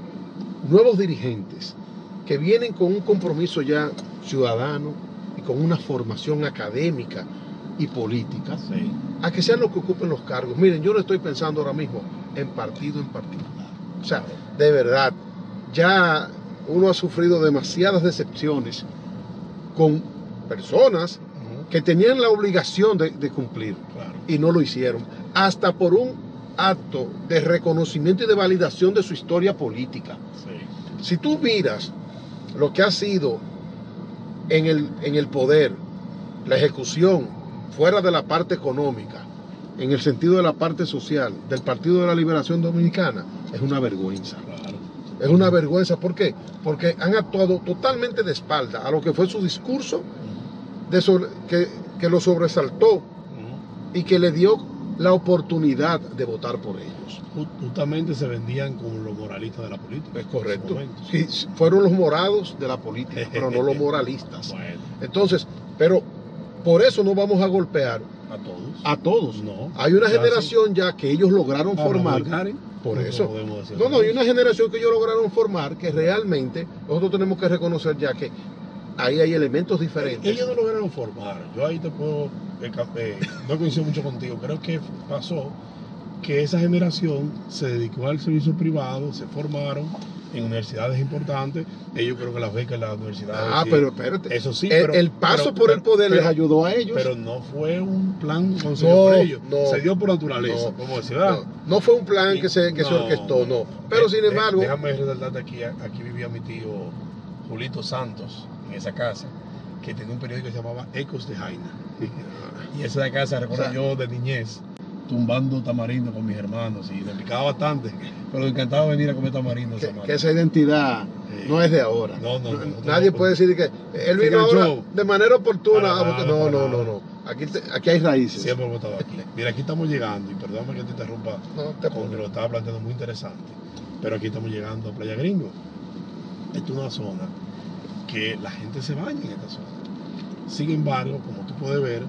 nuevos dirigentes que vienen con un compromiso ya ciudadano y con una formación académica y política, Sí. a que sean los que ocupen los cargos. Miren, yo no estoy pensando ahora mismo en partido en particular. O sea, de verdad, ya uno ha sufrido demasiadas decepciones con personas Ujú. que tenían la obligación de cumplir Claro. y no lo hicieron, hasta por un acto de reconocimiento y de validación de su historia política. Sí. Si tú miras lo que ha sido en el poder, la ejecución, fuera de la parte económica, en el sentido de la parte social, del Partido de la Liberación Dominicana, es una vergüenza. Claro. Es una vergüenza. ¿Por qué? Porque han actuado totalmente de espalda a lo que fue su discurso, Ujú. que lo sobresaltó Ujú. y que le dio la oportunidad de votar por ellos. Justamente se vendían como los moralistas de la política. Es en correcto. su momento. Sí, fueron los morados de la política, pero no los moralistas. Bueno, Entonces, pero por eso no vamos a golpear a todos. a todos. No. Hay una Ya generación ya que ellos lograron sí. formar. Karen, Por no eso. podemos decir No, otra hay una cosa. generación que ellos lograron formar que realmente nosotros tenemos que reconocer ya que ahí hay elementos diferentes. Ellos no lograron formar. Yo ahí te puedo. No coincido mucho contigo. Creo que pasó que esa generación se dedicó al servicio privado, se formaron en universidades importantes. Ellos creo que las becas en las universidades. Ah, sí, pero espérate. eso sí. El paso por el poder les ayudó a ellos. Pero no fue un plan concebido No, por ellos. no. Se dio por naturaleza, No, como decía. no fue un plan que se orquestó, no. Pero sin embargo, Déjame resaltarte aquí vivía mi tío Julito Santos, en esa casa, que tenía un periódico que se llamaba Ecos de Jaina. Y esa casa, recuerdo O sea, yo de niñez, tumbando tamarindo con mis hermanos, y me picaba bastante, pero me encantaba venir a comer tamarindo esa que madre. esa identidad no es de ahora. No, Nadie puede decir que él vino Fíjate, ahora show. de manera oportuna. Para nada, No, para no, nada. no, no. Aquí hay raíces. Siempre hemos estado aquí. Mira, aquí estamos llegando, y perdóname que te interrumpa, porque lo estaba planteando muy interesante, pero aquí estamos llegando a Playa Gringo. Esta es una zona que la gente se baña en esta zona. Sin embargo, como tú puedes ver,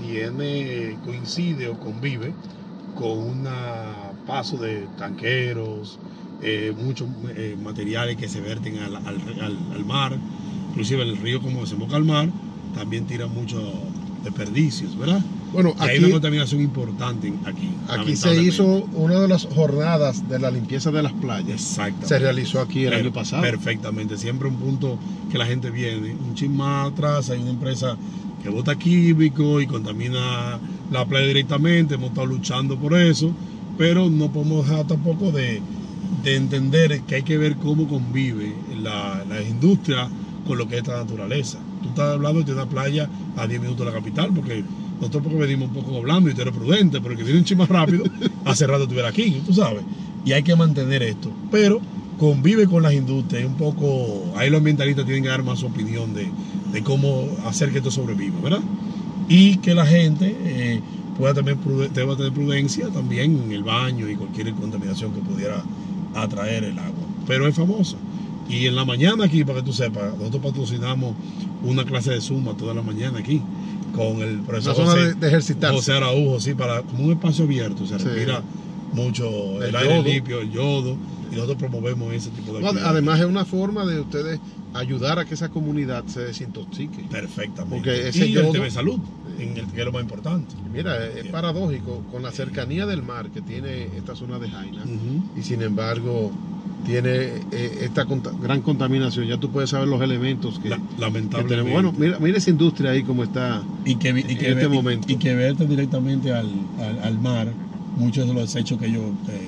coincide o convive con un paso de tanqueros, muchos materiales que se verten al mar, inclusive el río como desemboca al mar, también tira muchos desperdicios, ¿verdad? Bueno, y hay una contaminación importante aquí. Aquí se hizo una de las jornadas de la limpieza de las playas. Exactamente. Se realizó aquí el año pasado. Perfectamente. Siempre un punto que la gente viene. Un chin más atrás hay una empresa que bota químico y contamina la playa directamente. Hemos estado luchando por eso, pero no podemos dejar tampoco de entender que hay que ver cómo convive la industria con lo que es esta naturaleza. Tú estás hablando de una playa a 10 minutos de la capital, porque nosotros porque venimos un poco hablando y tú eres prudente, pero el que viene un chin más rápido, hace rato estuviera aquí, tú sabes. Y hay que mantener esto. Pero convive con las industrias, un poco, ahí los ambientalistas tienen que dar más su opinión de cómo hacer que esto sobreviva, ¿verdad? Y que la gente pueda tener prudencia también en el baño y cualquier contaminación que pudiera atraer el agua. Pero es famosa. Y en la mañana aquí, para que tú sepas, nosotros patrocinamos una clase de Zumba toda la mañana aquí, con el profesor de ejercitarse. José Araújo, sí, como un espacio abierto, se respira mucho el aire limpio, el yodo, y nosotros promovemos ese tipo de actividades. Además es una forma de ustedes ayudar a que esa comunidad se desintoxique. Perfectamente. Porque ese y yodo, el tema de salud, que es lo más importante. Mira, es paradójico, con la cercanía del mar que tiene esta zona de Jaina, y sin embargo tiene esta gran contaminación. Ya tú puedes saber los elementos que lamentablemente. Bueno, mira esa industria ahí como está en este momento. Y que verte directamente al mar muchos de los desechos que ellos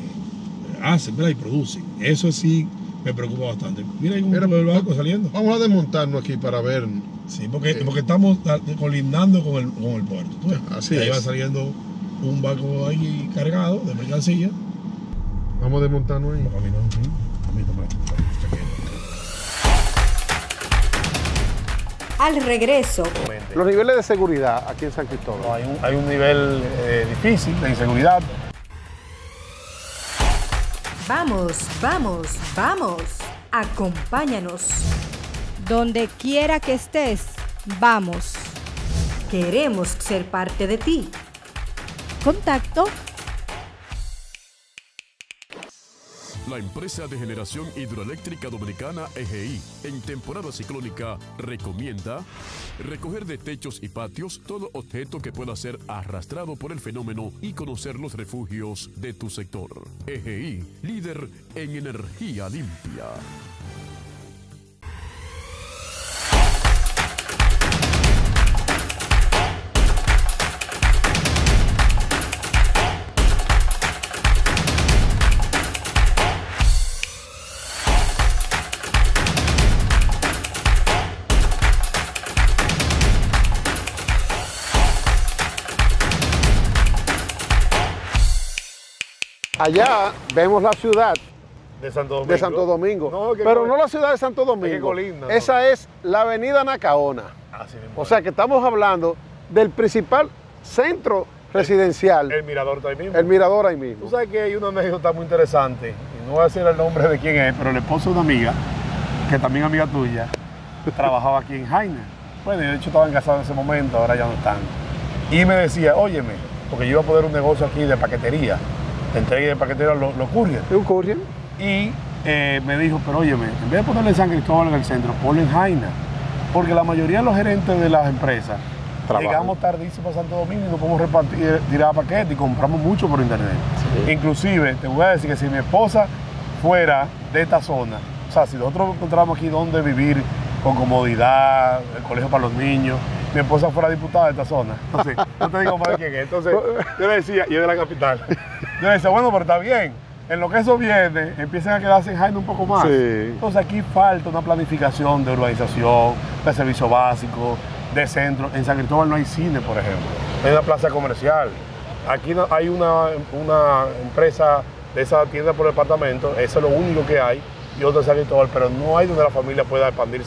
hacen, ¿verdad? Y producen. Eso sí me preocupa bastante. Mira, hay un barco saliendo. Vamos a desmontarnos aquí para ver. Sí, porque estamos colindando con el puerto. Así ahí es. va saliendo un barco ahí cargado de mercancía. Vamos a desmontarnos ahí. Al regreso, Los niveles de seguridad aquí en San Cristóbal. No, hay un nivel difícil de inseguridad. vamos, vamos, vamos. Acompáñanos. Donde quiera que estés, vamos. Queremos ser parte de ti. Contacto. La empresa de generación hidroeléctrica dominicana EGI, en temporada ciclónica, recomienda recoger de techos y patios todo objeto que pueda ser arrastrado por el fenómeno y conocer los refugios de tu sector. EGI, líder en energía limpia. Allá vemos la ciudad De Santo Domingo. de Santo Domingo, No, pero no la ciudad de Santo Domingo. Es que colinda, ¿no? Esa es la avenida Nacaona. Así mismo. O sea que estamos hablando del principal centro residencial, El mirador está ahí mismo. el mirador ahí mismo. Tú sabes que hay una anécdota muy interesante, y no voy a decir el nombre de quién es, pero el esposo de una amiga, que también amiga tuya, trabajaba aquí en Jaina. Bueno, de hecho estaban casados en ese momento, ahora ya no están. Y me decía, óyeme, porque yo iba a poner un negocio aquí de paquetería, de entrega de paquetería, los courier. ¿Es un courier? Y me dijo, pero óyeme, en vez de ponerle San Cristóbal en el centro, ponle en Jaina. Porque la mayoría de los gerentes de las empresas llegamos tardísimo a Santo Domingo y no podemos tirar paquetes y compramos mucho por internet. Sí. Inclusive, te voy a decir que si mi esposa fuera de esta zona, o sea, si nosotros encontramos aquí donde vivir con comodidad, el colegio para los niños, mi esposa fuera diputada de esta zona. Entonces, no te digo más de quién es. Entonces, yo le decía, y es de la capital. Yo le decía, bueno, pero está bien. En lo que eso viene, empiezan a quedarse en Jaina un poco más. Sí. Entonces aquí falta una planificación de urbanización, de servicio básico, de centro. En San Cristóbal no hay cine, por ejemplo. Hay una plaza comercial. Aquí no, hay una empresa de esa tienda por departamento. Eso es lo único que hay. Y otra en San Cristóbal, pero no hay donde la familia pueda expandirse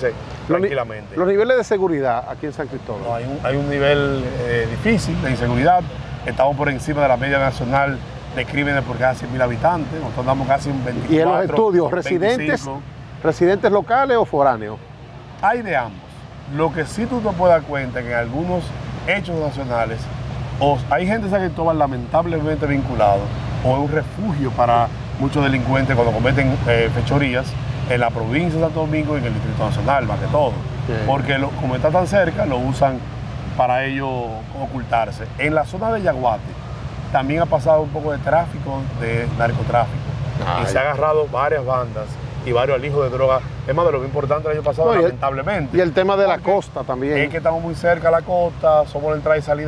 tranquilamente. Los niveles de seguridad aquí en San Cristóbal. No, hay un nivel difícil de inseguridad. Estamos por encima de la media nacional de crímenes por cada 100.000 habitantes. Nosotros andamos casi en 24. ¿Y en los estudios, 25. residentes locales o foráneos? Hay de ambos. Lo que sí tú te puedes dar cuenta es que en algunos hechos nacionales hay gente de San Cristóbal lamentablemente vinculado o es un refugio para muchos delincuentes cuando cometen fechorías en la provincia de Santo Domingo y en el Distrito Nacional, más que todo. Sí. Porque como está tan cerca, lo usan para ellos ocultarse. En la zona de Yaguate también ha pasado un poco de tráfico, de narcotráfico. Y se ha agarrado varias bandas y varios alijos de droga. Es más de lo que importante el año pasado, lamentablemente. Y el tema de la costa también. Es que estamos muy cerca a la costa, somos la entrada y salida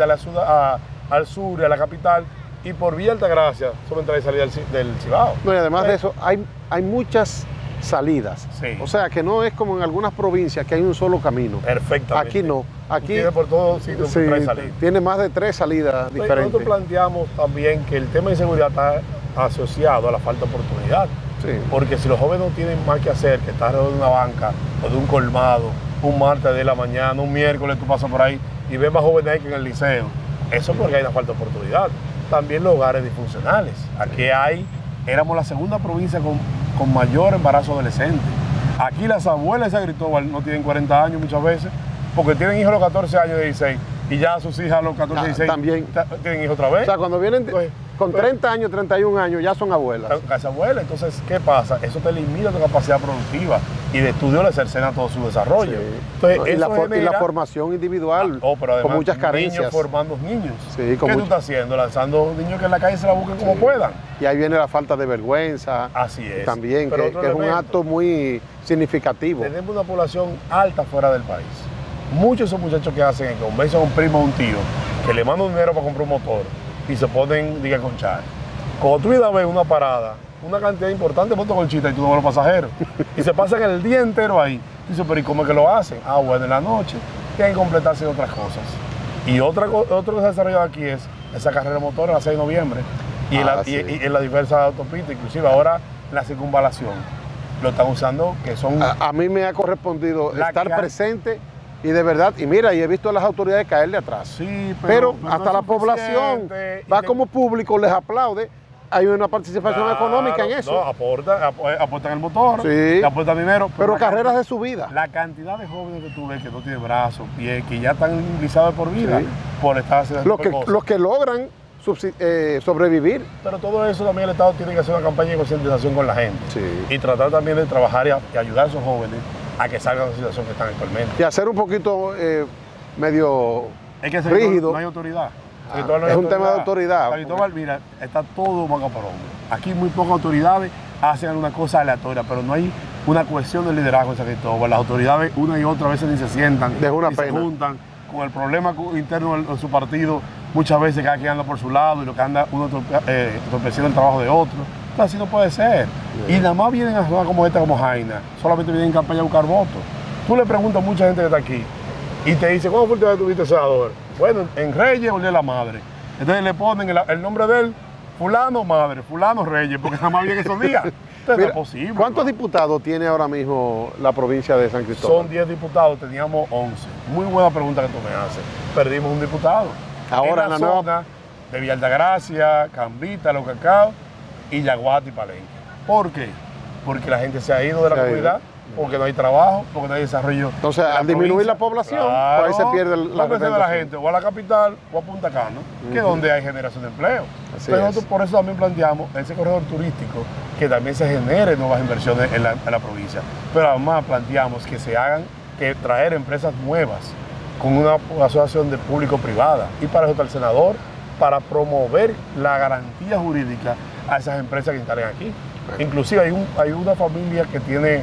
al sur y a la capital. Y por vía Altagracia somos entrada y salida del Cibao. No, y además de eso, hay muchas salidas. Sí. O sea, que no es como en algunas provincias que hay un solo camino. Perfectamente. Aquí no. Aquí tiene por todos sitios sí, 3 salidas. Tiene más de 3 salidas diferentes. Nosotros planteamos también que el tema de inseguridad está asociado a la falta de oportunidad. Sí. Porque si los jóvenes no tienen más que hacer que estar alrededor de una banca o de un colmado, un martes de la mañana, un miércoles tú pasas por ahí y ves más jóvenes ahí que en el liceo, eso es porque hay una falta de oportunidad. También los hogares disfuncionales. Aquí éramos la segunda provincia con mayor embarazo adolescente. Aquí las abuelas de San Cristóbal no tienen 40 años muchas veces, porque tienen hijos a los 14 años de 16 y ya sus hijas a los 14 y 16 también tienen hijos otra vez. O sea, cuando vienen con 30 años, 31 años, ya son abuelas. Casi abuelas. Entonces, ¿qué pasa? Eso te limita tu capacidad productiva y de estudio le cercena todo su desarrollo. Sí. Entonces, y la formación individual, pero además, con muchas carencias. Niños formando niños. Sí, ¿Qué tú estás haciendo? Lanzando niños que en la calle se la busquen como puedan. Y ahí viene la falta de vergüenza. Así es. También, que es un acto muy significativo. Tenemos una población alta fuera del país. Muchos de esos muchachos que hacen es que convencen a un primo o un tío que le mandan dinero para comprar un motor y se ponen, diga, con char. Cuando tú ibas a ver una parada, una cantidad importante de motoconchitas y tú no ves los pasajeros. Y se pasan el día entero ahí. Y dices, pero ¿y cómo es que lo hacen? Ah, bueno, en la noche tienen que completarse otras cosas. Y otro que se ha desarrollado aquí es esa carrera de motor el 6 de noviembre. Y, en las diversas autopistas, inclusive ahora la circunvalación. Lo están usando, que son... A mí me ha correspondido estar presente. Y de verdad, y mira, y he visto a las autoridades caerle atrás. Sí, pero hasta no la población va como público, les aplaude. Hay una participación económica en eso. No, aportan el motor, sí, aportan dinero. Pero carreras de su vida. La cantidad de jóvenes que tú ves que no tienen brazos, pies, que ya están guisados por vida, sí, por estar haciendo los que logran sobrevivir. Pero todo eso también el Estado tiene que hacer una campaña de concientización con la gente. Sí. Y tratar también de trabajar y ayudar a esos jóvenes a que salgan de la situación que están actualmente. Y hacer un poquito medio rígido. No hay autoridad. Es un tema de autoridad. San Cristóbal, mira, está todo manga por hombro. Aquí muy pocas autoridades hacen alguna cosa aleatoria, pero no hay una cuestión de liderazgo en San Cristóbal. Las autoridades una y otra veces ni se sientan, se juntan con el problema interno de su partido. Muchas veces cada quien anda por su lado y lo que anda uno entorpeciendo el trabajo de otro. Entonces así no puede ser. Y nada más vienen a jugar como esta, como Jaina. Solamente vienen en campaña a buscar votos. Tú le preguntas a mucha gente que está aquí y te dice, ¿cuándo fue el día que tuviste senador? Bueno, en Reyes o el día de la madre. Entonces le ponen el nombre de él, fulano madre, fulano Reyes, porque nada más viene esos días. Entonces no es posible. ¿Cuántos diputados tiene ahora mismo la provincia de San Cristóbal? Son 10 diputados, teníamos 11. Muy buena pregunta que tú me haces. Perdimos un diputado. Ahora en la zona de Villa Altagracia, Cambita, Los Cacao y Yaguate y Palenque. ¿Por qué? Porque la gente se ha ido de la comunidad, porque no hay trabajo, porque no hay desarrollo. Entonces, al disminuir la población, claro, pues ahí se pierde la de la gente o a la capital o a Punta Cana, que es donde hay generación de empleo. Pero nosotros por eso también planteamos ese corredor turístico, que también se genere nuevas inversiones en la provincia. Pero además planteamos que se hagan, que traer empresas nuevas con una asociación de público-privada. Y para eso está el senador, para promover la garantía jurídica a esas empresas que instalen aquí. Bueno. Inclusive hay una familia que tiene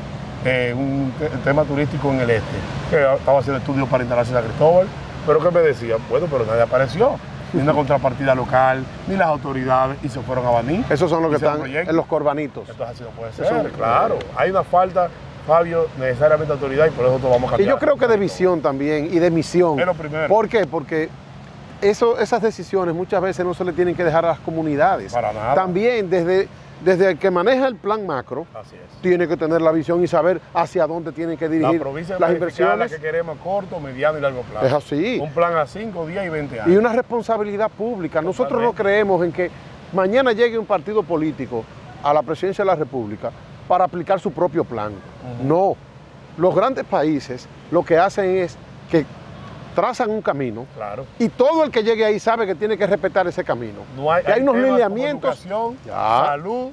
un tema turístico en el este, que estaba haciendo estudios para instalarse en San Cristóbal, pero que me decían, bueno, pero nadie apareció, ni una contrapartida local, ni las autoridades, y se fueron a Baní. Esos son los que están en los corbanitos. Entonces así no puede ser, claro. Hay una falta, Fabio, necesariamente de autoridad, y por eso vamos a cambiar. Y yo creo que de visión también, y de misión. Es lo primero. ¿Por qué? Porque esas decisiones muchas veces no se le tienen que dejar a las comunidades. Para nada. También desde desde el que maneja el plan macro, Así es. tiene que tener la visión y saber hacia dónde tienen que dirigir La provincia las la inversiones. que queremos a corto, mediano y largo plazo. Es así. Un plan a 5, 10 y 20 años. Y una responsabilidad pública. Nosotros no creemos en que mañana llegue un partido político a la presidencia de la República para aplicar su propio plan. No. Los grandes países lo que hacen es que trazan un camino Claro. y todo el que llegue ahí sabe que tiene que respetar ese camino. No hay, Y hay unos temas como lineamientos. educación, Ya. salud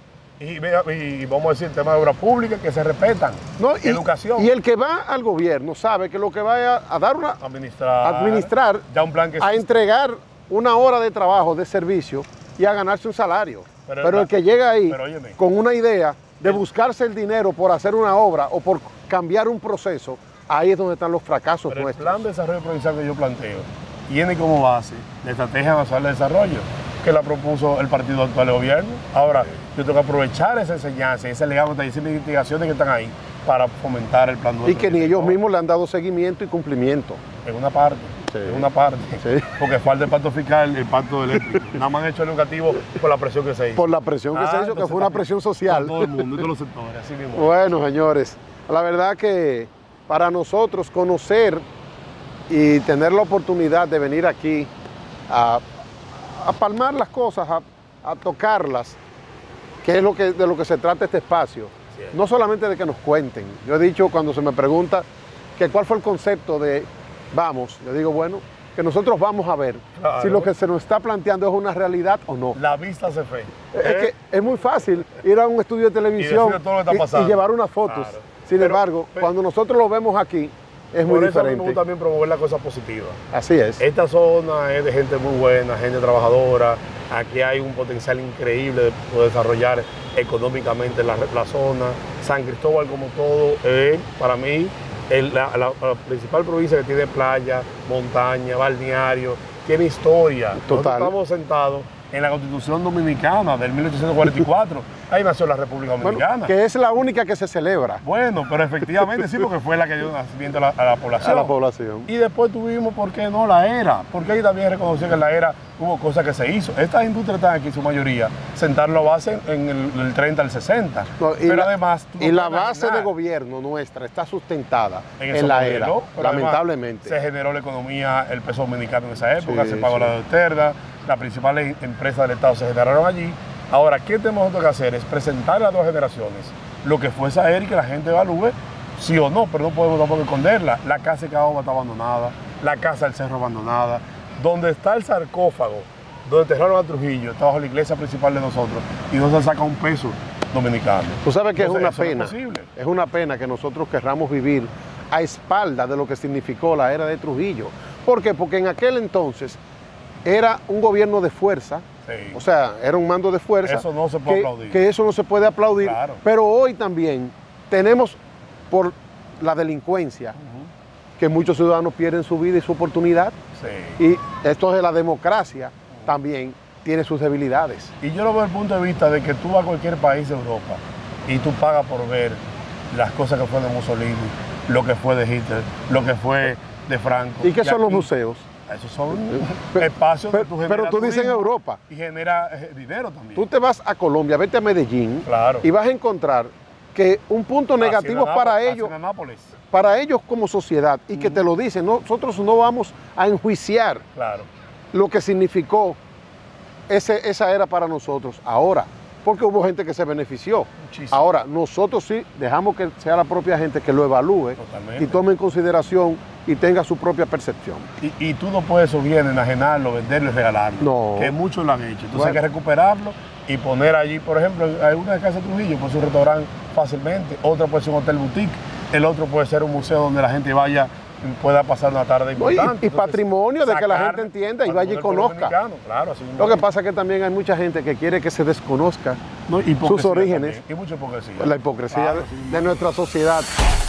y vamos a decir temas de obra pública que se respetan. ¿No? Educación. Y el que va al gobierno sabe que lo que va a dar una administrar, ya un plan que a entregar una hora de trabajo, de servicio y a ganarse un salario. Pero el que llega ahí pero óyeme, con una idea de buscarse el dinero por hacer una obra o por cambiar un proceso, ahí es donde están los fracasos pero el nuestros. plan de desarrollo provincial que yo planteo tiene como base la Estrategia Nacional de Desarrollo que la propuso el partido actual de gobierno. Ahora, yo tengo que aprovechar esa enseñanza, ese legado, esas investigaciones que están ahí para fomentar el plan Y que ni ellos mismos le han dado seguimiento y cumplimiento. En una parte, Sí. en una parte. Sí. Porque falta el pacto fiscal, el pacto eléctrico. Nada más han hecho el educativo por la presión que se hizo. Por la presión que se hizo, que entonces fue una también, presión social. por todo el mundo, y todos los sectores, así mismo. Bueno, señores, la verdad que para nosotros conocer y tener la oportunidad de venir aquí a palmar las cosas, a tocarlas, que es de lo que se trata este espacio. Cierto. No solamente de que nos cuenten. Yo he dicho cuando se me pregunta que cuál fue el concepto de vamos, yo digo, bueno, que nosotros vamos a ver Claro. si lo que se nos está planteando es una realidad o no. La vista hace fe. Es que es muy fácil ir a un estudio de televisión decir todo lo que está pasando. y llevar unas fotos. Claro. Sin Pero- embargo, pero- cuando nosotros lo vemos aquí, es muy Por eso a mí me diferente. gusta también promover la cosa positiva. Así es. Esta zona es de gente muy buena, gente trabajadora. Aquí hay un potencial increíble de poder desarrollar económicamente la zona. San Cristóbal, como todo, es para mí la principal provincia que tiene playa, montaña, balneario, tiene historia. Nosotros Total. estamos sentados en la Constitución Dominicana del 1844. Ahí nació la República Bueno, Dominicana. que es la única que se celebra Bueno, pero efectivamente sí, porque fue la que dio nacimiento a la población. a la población. Y después tuvimos, ¿por qué no? La era. Porque ahí también reconoció que en la era hubo cosas que se hizo. Estas industrias están aquí, su mayoría, sentaron la base en el 30 al 60. No, pero además... tú no y la puedes base de imaginar gobierno nuestra está sustentada en esos la modelos, era, pero además lamentablemente. se generó la economía, el peso dominicano en esa época, Sí, se pagó sí. la deuda, las principales empresas del Estado se generaron allí. Ahora, ¿qué tenemos nosotros que hacer? Es presentar a las dos generaciones lo que fue esa era y que la gente evalúe sí o no, pero no podemos tampoco esconderla. La casa de Caoba está abandonada, la casa del Cerro abandonada, donde está el sarcófago, donde enterraron a Trujillo, está bajo la iglesia principal de nosotros y no se saca un peso dominicano. Tú sabes que Entonces, es eso una no pena. es posible. Es una pena que nosotros querramos vivir a espaldas de lo que significó la era de Trujillo. ¿Por qué? Porque en aquel entonces era un gobierno de fuerza. Sí. O sea, era un mando de fuerza. Eso no se puede aplaudir. Que eso no se puede aplaudir. Claro. Pero hoy también tenemos, por la delincuencia, que muchos ciudadanos pierden su vida y su oportunidad. Sí. Y esto de la democracia también tiene sus debilidades. Y yo lo veo desde el punto de vista de que tú vas a cualquier país de Europa y tú pagas por ver las cosas que fue de Mussolini, lo que fue de Hitler, lo que fue de Franco. ¿Y qué son los aquí, museos? Esos son Pero- espacios pero- que tú generas pero tú dices en turismo Europa. y genera dinero también. Tú te vas a Colombia, vete a Medellín Claro. y vas a encontrar que un punto negativo para ellos como sociedad, y que te lo dicen, nosotros no vamos a enjuiciar Claro. lo que significó esa era para nosotros ahora, porque hubo gente que se benefició. Muchísimo. Ahora, nosotros sí dejamos que sea la propia gente que lo evalúe Totalmente. y tome en consideración y tenga su propia percepción. Y tú no puedes esos bienes enajenarlo, venderlo y regalarlo. No. Que muchos lo han hecho. Entonces Bueno. hay que recuperarlo y poner allí, por ejemplo, alguna de Casa de Trujillo puede ser un restaurante fácilmente, otra puede ser un hotel boutique, el otro puede ser un museo donde la gente vaya y pueda pasar una tarde No, y importante. Entonces, patrimonio de que la sacar gente entienda y al vaya y poder pueblo conozca. dominicano, claro, así mismo Lo que es. pasa es que también hay mucha gente que quiere que se desconozca No, y hipocresía sus orígenes. también, y mucha hipocresía. la hipocresía Claro, así mismo de nuestra sociedad.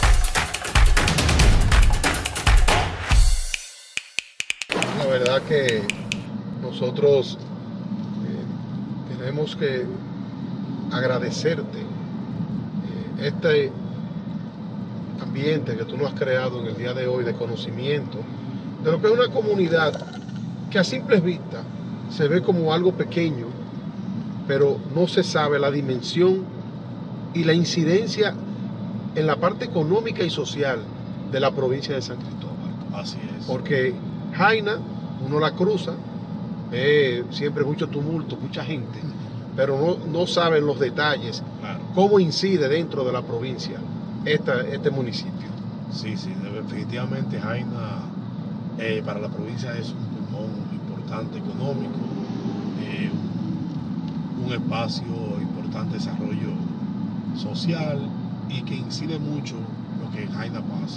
La verdad que nosotros tenemos que agradecerte este ambiente que tú nos has creado en el día de hoy de conocimiento de lo que es una comunidad que a simple vista se ve como algo pequeño, pero no se sabe la dimensión y la incidencia en la parte económica y social de la provincia de San Cristóbal. Así es. Porque Jaina, uno la cruza, siempre mucho tumulto, mucha gente, pero no saben los detalles, Claro. cómo incide dentro de la provincia este municipio. Sí, definitivamente Jaina para la provincia es un pulmón importante económico, un espacio importante de desarrollo social y que incide mucho lo que en Jaina pasa.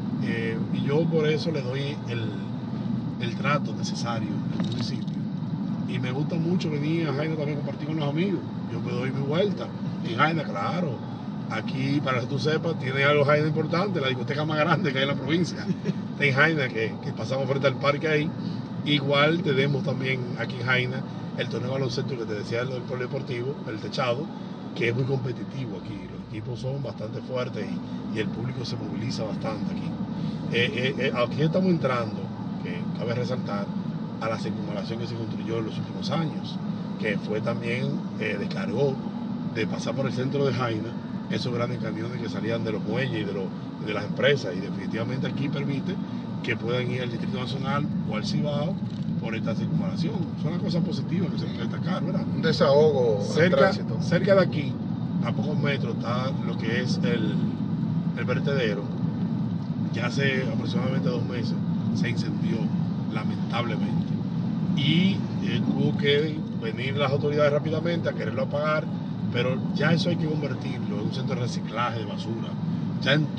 Y yo por eso le doy el trato necesario al municipio. Y me gusta mucho venir a Jaina también a compartir con los amigos. Yo me doy mi vuelta en Jaina, claro. Aquí, para que tú sepas, tiene algo Jaina importante, la discoteca más grande que hay en la provincia. Está en Jaina, que pasamos frente al parque ahí. Igual tenemos también aquí en Jaina el torneo de baloncesto que te decía, el polideportivo, el techado, que es muy competitivo aquí. Los equipos son bastante fuertes y el público se moviliza bastante aquí. Aquí estamos entrando, que cabe resaltar, a la circunvalación que se construyó en los últimos años, que fue también, descargó de pasar por el centro de Jaina esos grandes camiones que salían de los muelles y de las empresas, y definitivamente aquí permite que puedan ir al Distrito Nacional o al Cibao por esta circunvalación. Es una cosa positiva que se puede destacar, ¿verdad? Un desahogo al tránsito. Cerca de aquí, a pocos metros, está lo que es el vertedero. Ya hace aproximadamente 2 meses se incendió, lamentablemente. Y tuvo que venir las autoridades rápidamente a quererlo apagar, pero ya eso hay que convertirlo en un centro de reciclaje de basura. Ya en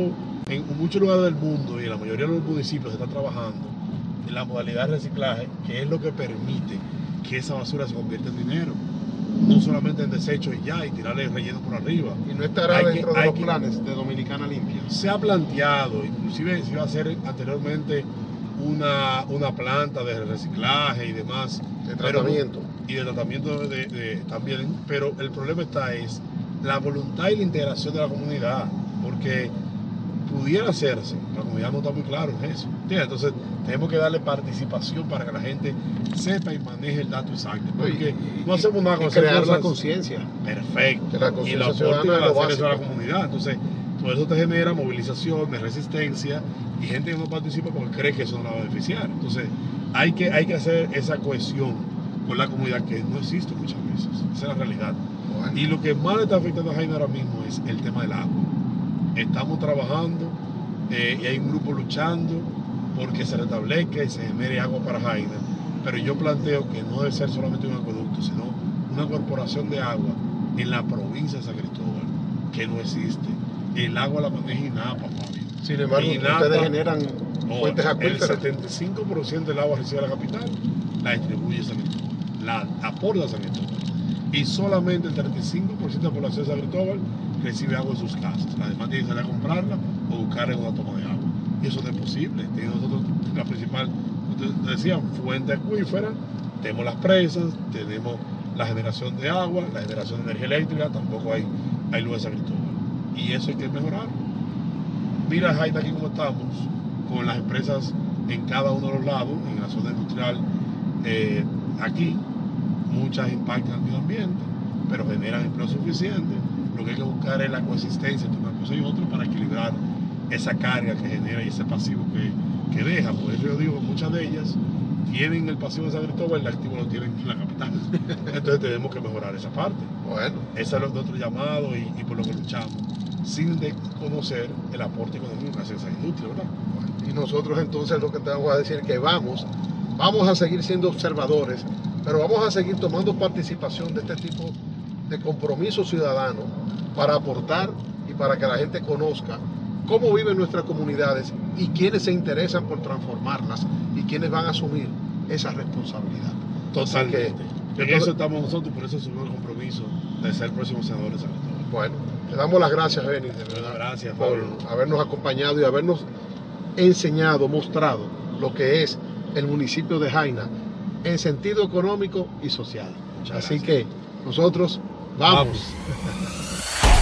muchos lugares del mundo y en la mayoría de los municipios se está trabajando en la modalidad de reciclaje, que es lo que permite que esa basura se convierta en dinero. No solamente en desechos y ya, y tirarle el relleno por arriba. Y no estará dentro de los planes de Dominicana Limpia. Se ha planteado, inclusive se iba a hacer anteriormente una planta de reciclaje y demás. De tratamiento. Y de tratamiento también, pero el problema es la voluntad y la integración de la comunidad, porque pudiera hacerse, la comunidad no está muy claro en eso. ¿Entiendes? Entonces tenemos que darle participación para que la gente sepa y maneje el dato exacto, porque no hacemos nada con crear la conciencia. Perfecto. Que la y la conciencia ciudadana aporte es lo hacer eso a la básico. comunidad. Entonces, todo eso te genera movilización, resistencia y gente que no participa porque cree que eso no la va a beneficiar. Entonces, hay que hacer esa cohesión con la comunidad que no existe muchas veces. Esa es la realidad. Bueno. Y lo que más le está afectando a Jaina ahora mismo es el tema del agua. Estamos trabajando y hay un grupo luchando porque se restablezca y se genere agua para Jaina. Pero yo planteo que no debe ser solamente un acueducto, sino una corporación de agua en la provincia de San Cristóbal, que no existe. El agua la maneja INAPA, Fabio. Sin embargo, INAPA, ustedes generan fuentes el acuíferas. 75% del agua recibe la capital, la distribuye San Cristóbal, la aporta San Cristóbal. Y solamente el 35% de la población de San Cristóbal recibe agua en sus casas. Las demás tienen que salir a comprarla o buscar en una toma de agua. Y eso no es posible. Tenemos nosotros la principal, ustedes decían, fuente acuífera, tenemos las presas, tenemos la generación de agua, la generación de energía eléctrica, tampoco hay luz en San Cristóbal. Y eso hay que mejorar. Mira Jaina aquí como estamos, con las empresas en cada uno de los lados, en la zona industrial, aquí, muchas impactan al medio ambiente, pero generan empleo suficiente. Lo que hay que buscar es la coexistencia entre una cosa y otra para equilibrar esa carga que genera y ese pasivo que deja. Por eso yo digo que muchas de ellas tienen el pasivo de San Cristóbal, el activo lo tienen en la capital. Entonces tenemos que mejorar esa parte. Bueno, Ese es nuestro llamado y por lo que luchamos, sin desconocer el aporte económico que hace esa industria, ¿verdad? y nosotros entonces lo que te vamos a decir es que vamos a seguir siendo observadores, pero vamos a seguir tomando participación de este tipo de compromiso ciudadano para aportar y para que la gente conozca cómo viven nuestras comunidades y quiénes se interesan por transformarlas y quiénes van a asumir esa responsabilidad. Totalmente. Que En eso estamos nosotros, por eso asumimos el compromiso de ser el próximo senador de San Cristóbal. Bueno, le damos las gracias, Benny, de verdad, Gracias, por Pablo. habernos acompañado y habernos enseñado, mostrado lo que es el municipio de Jaina en sentido económico y social. Muchas Así gracias. que nosotros vamos.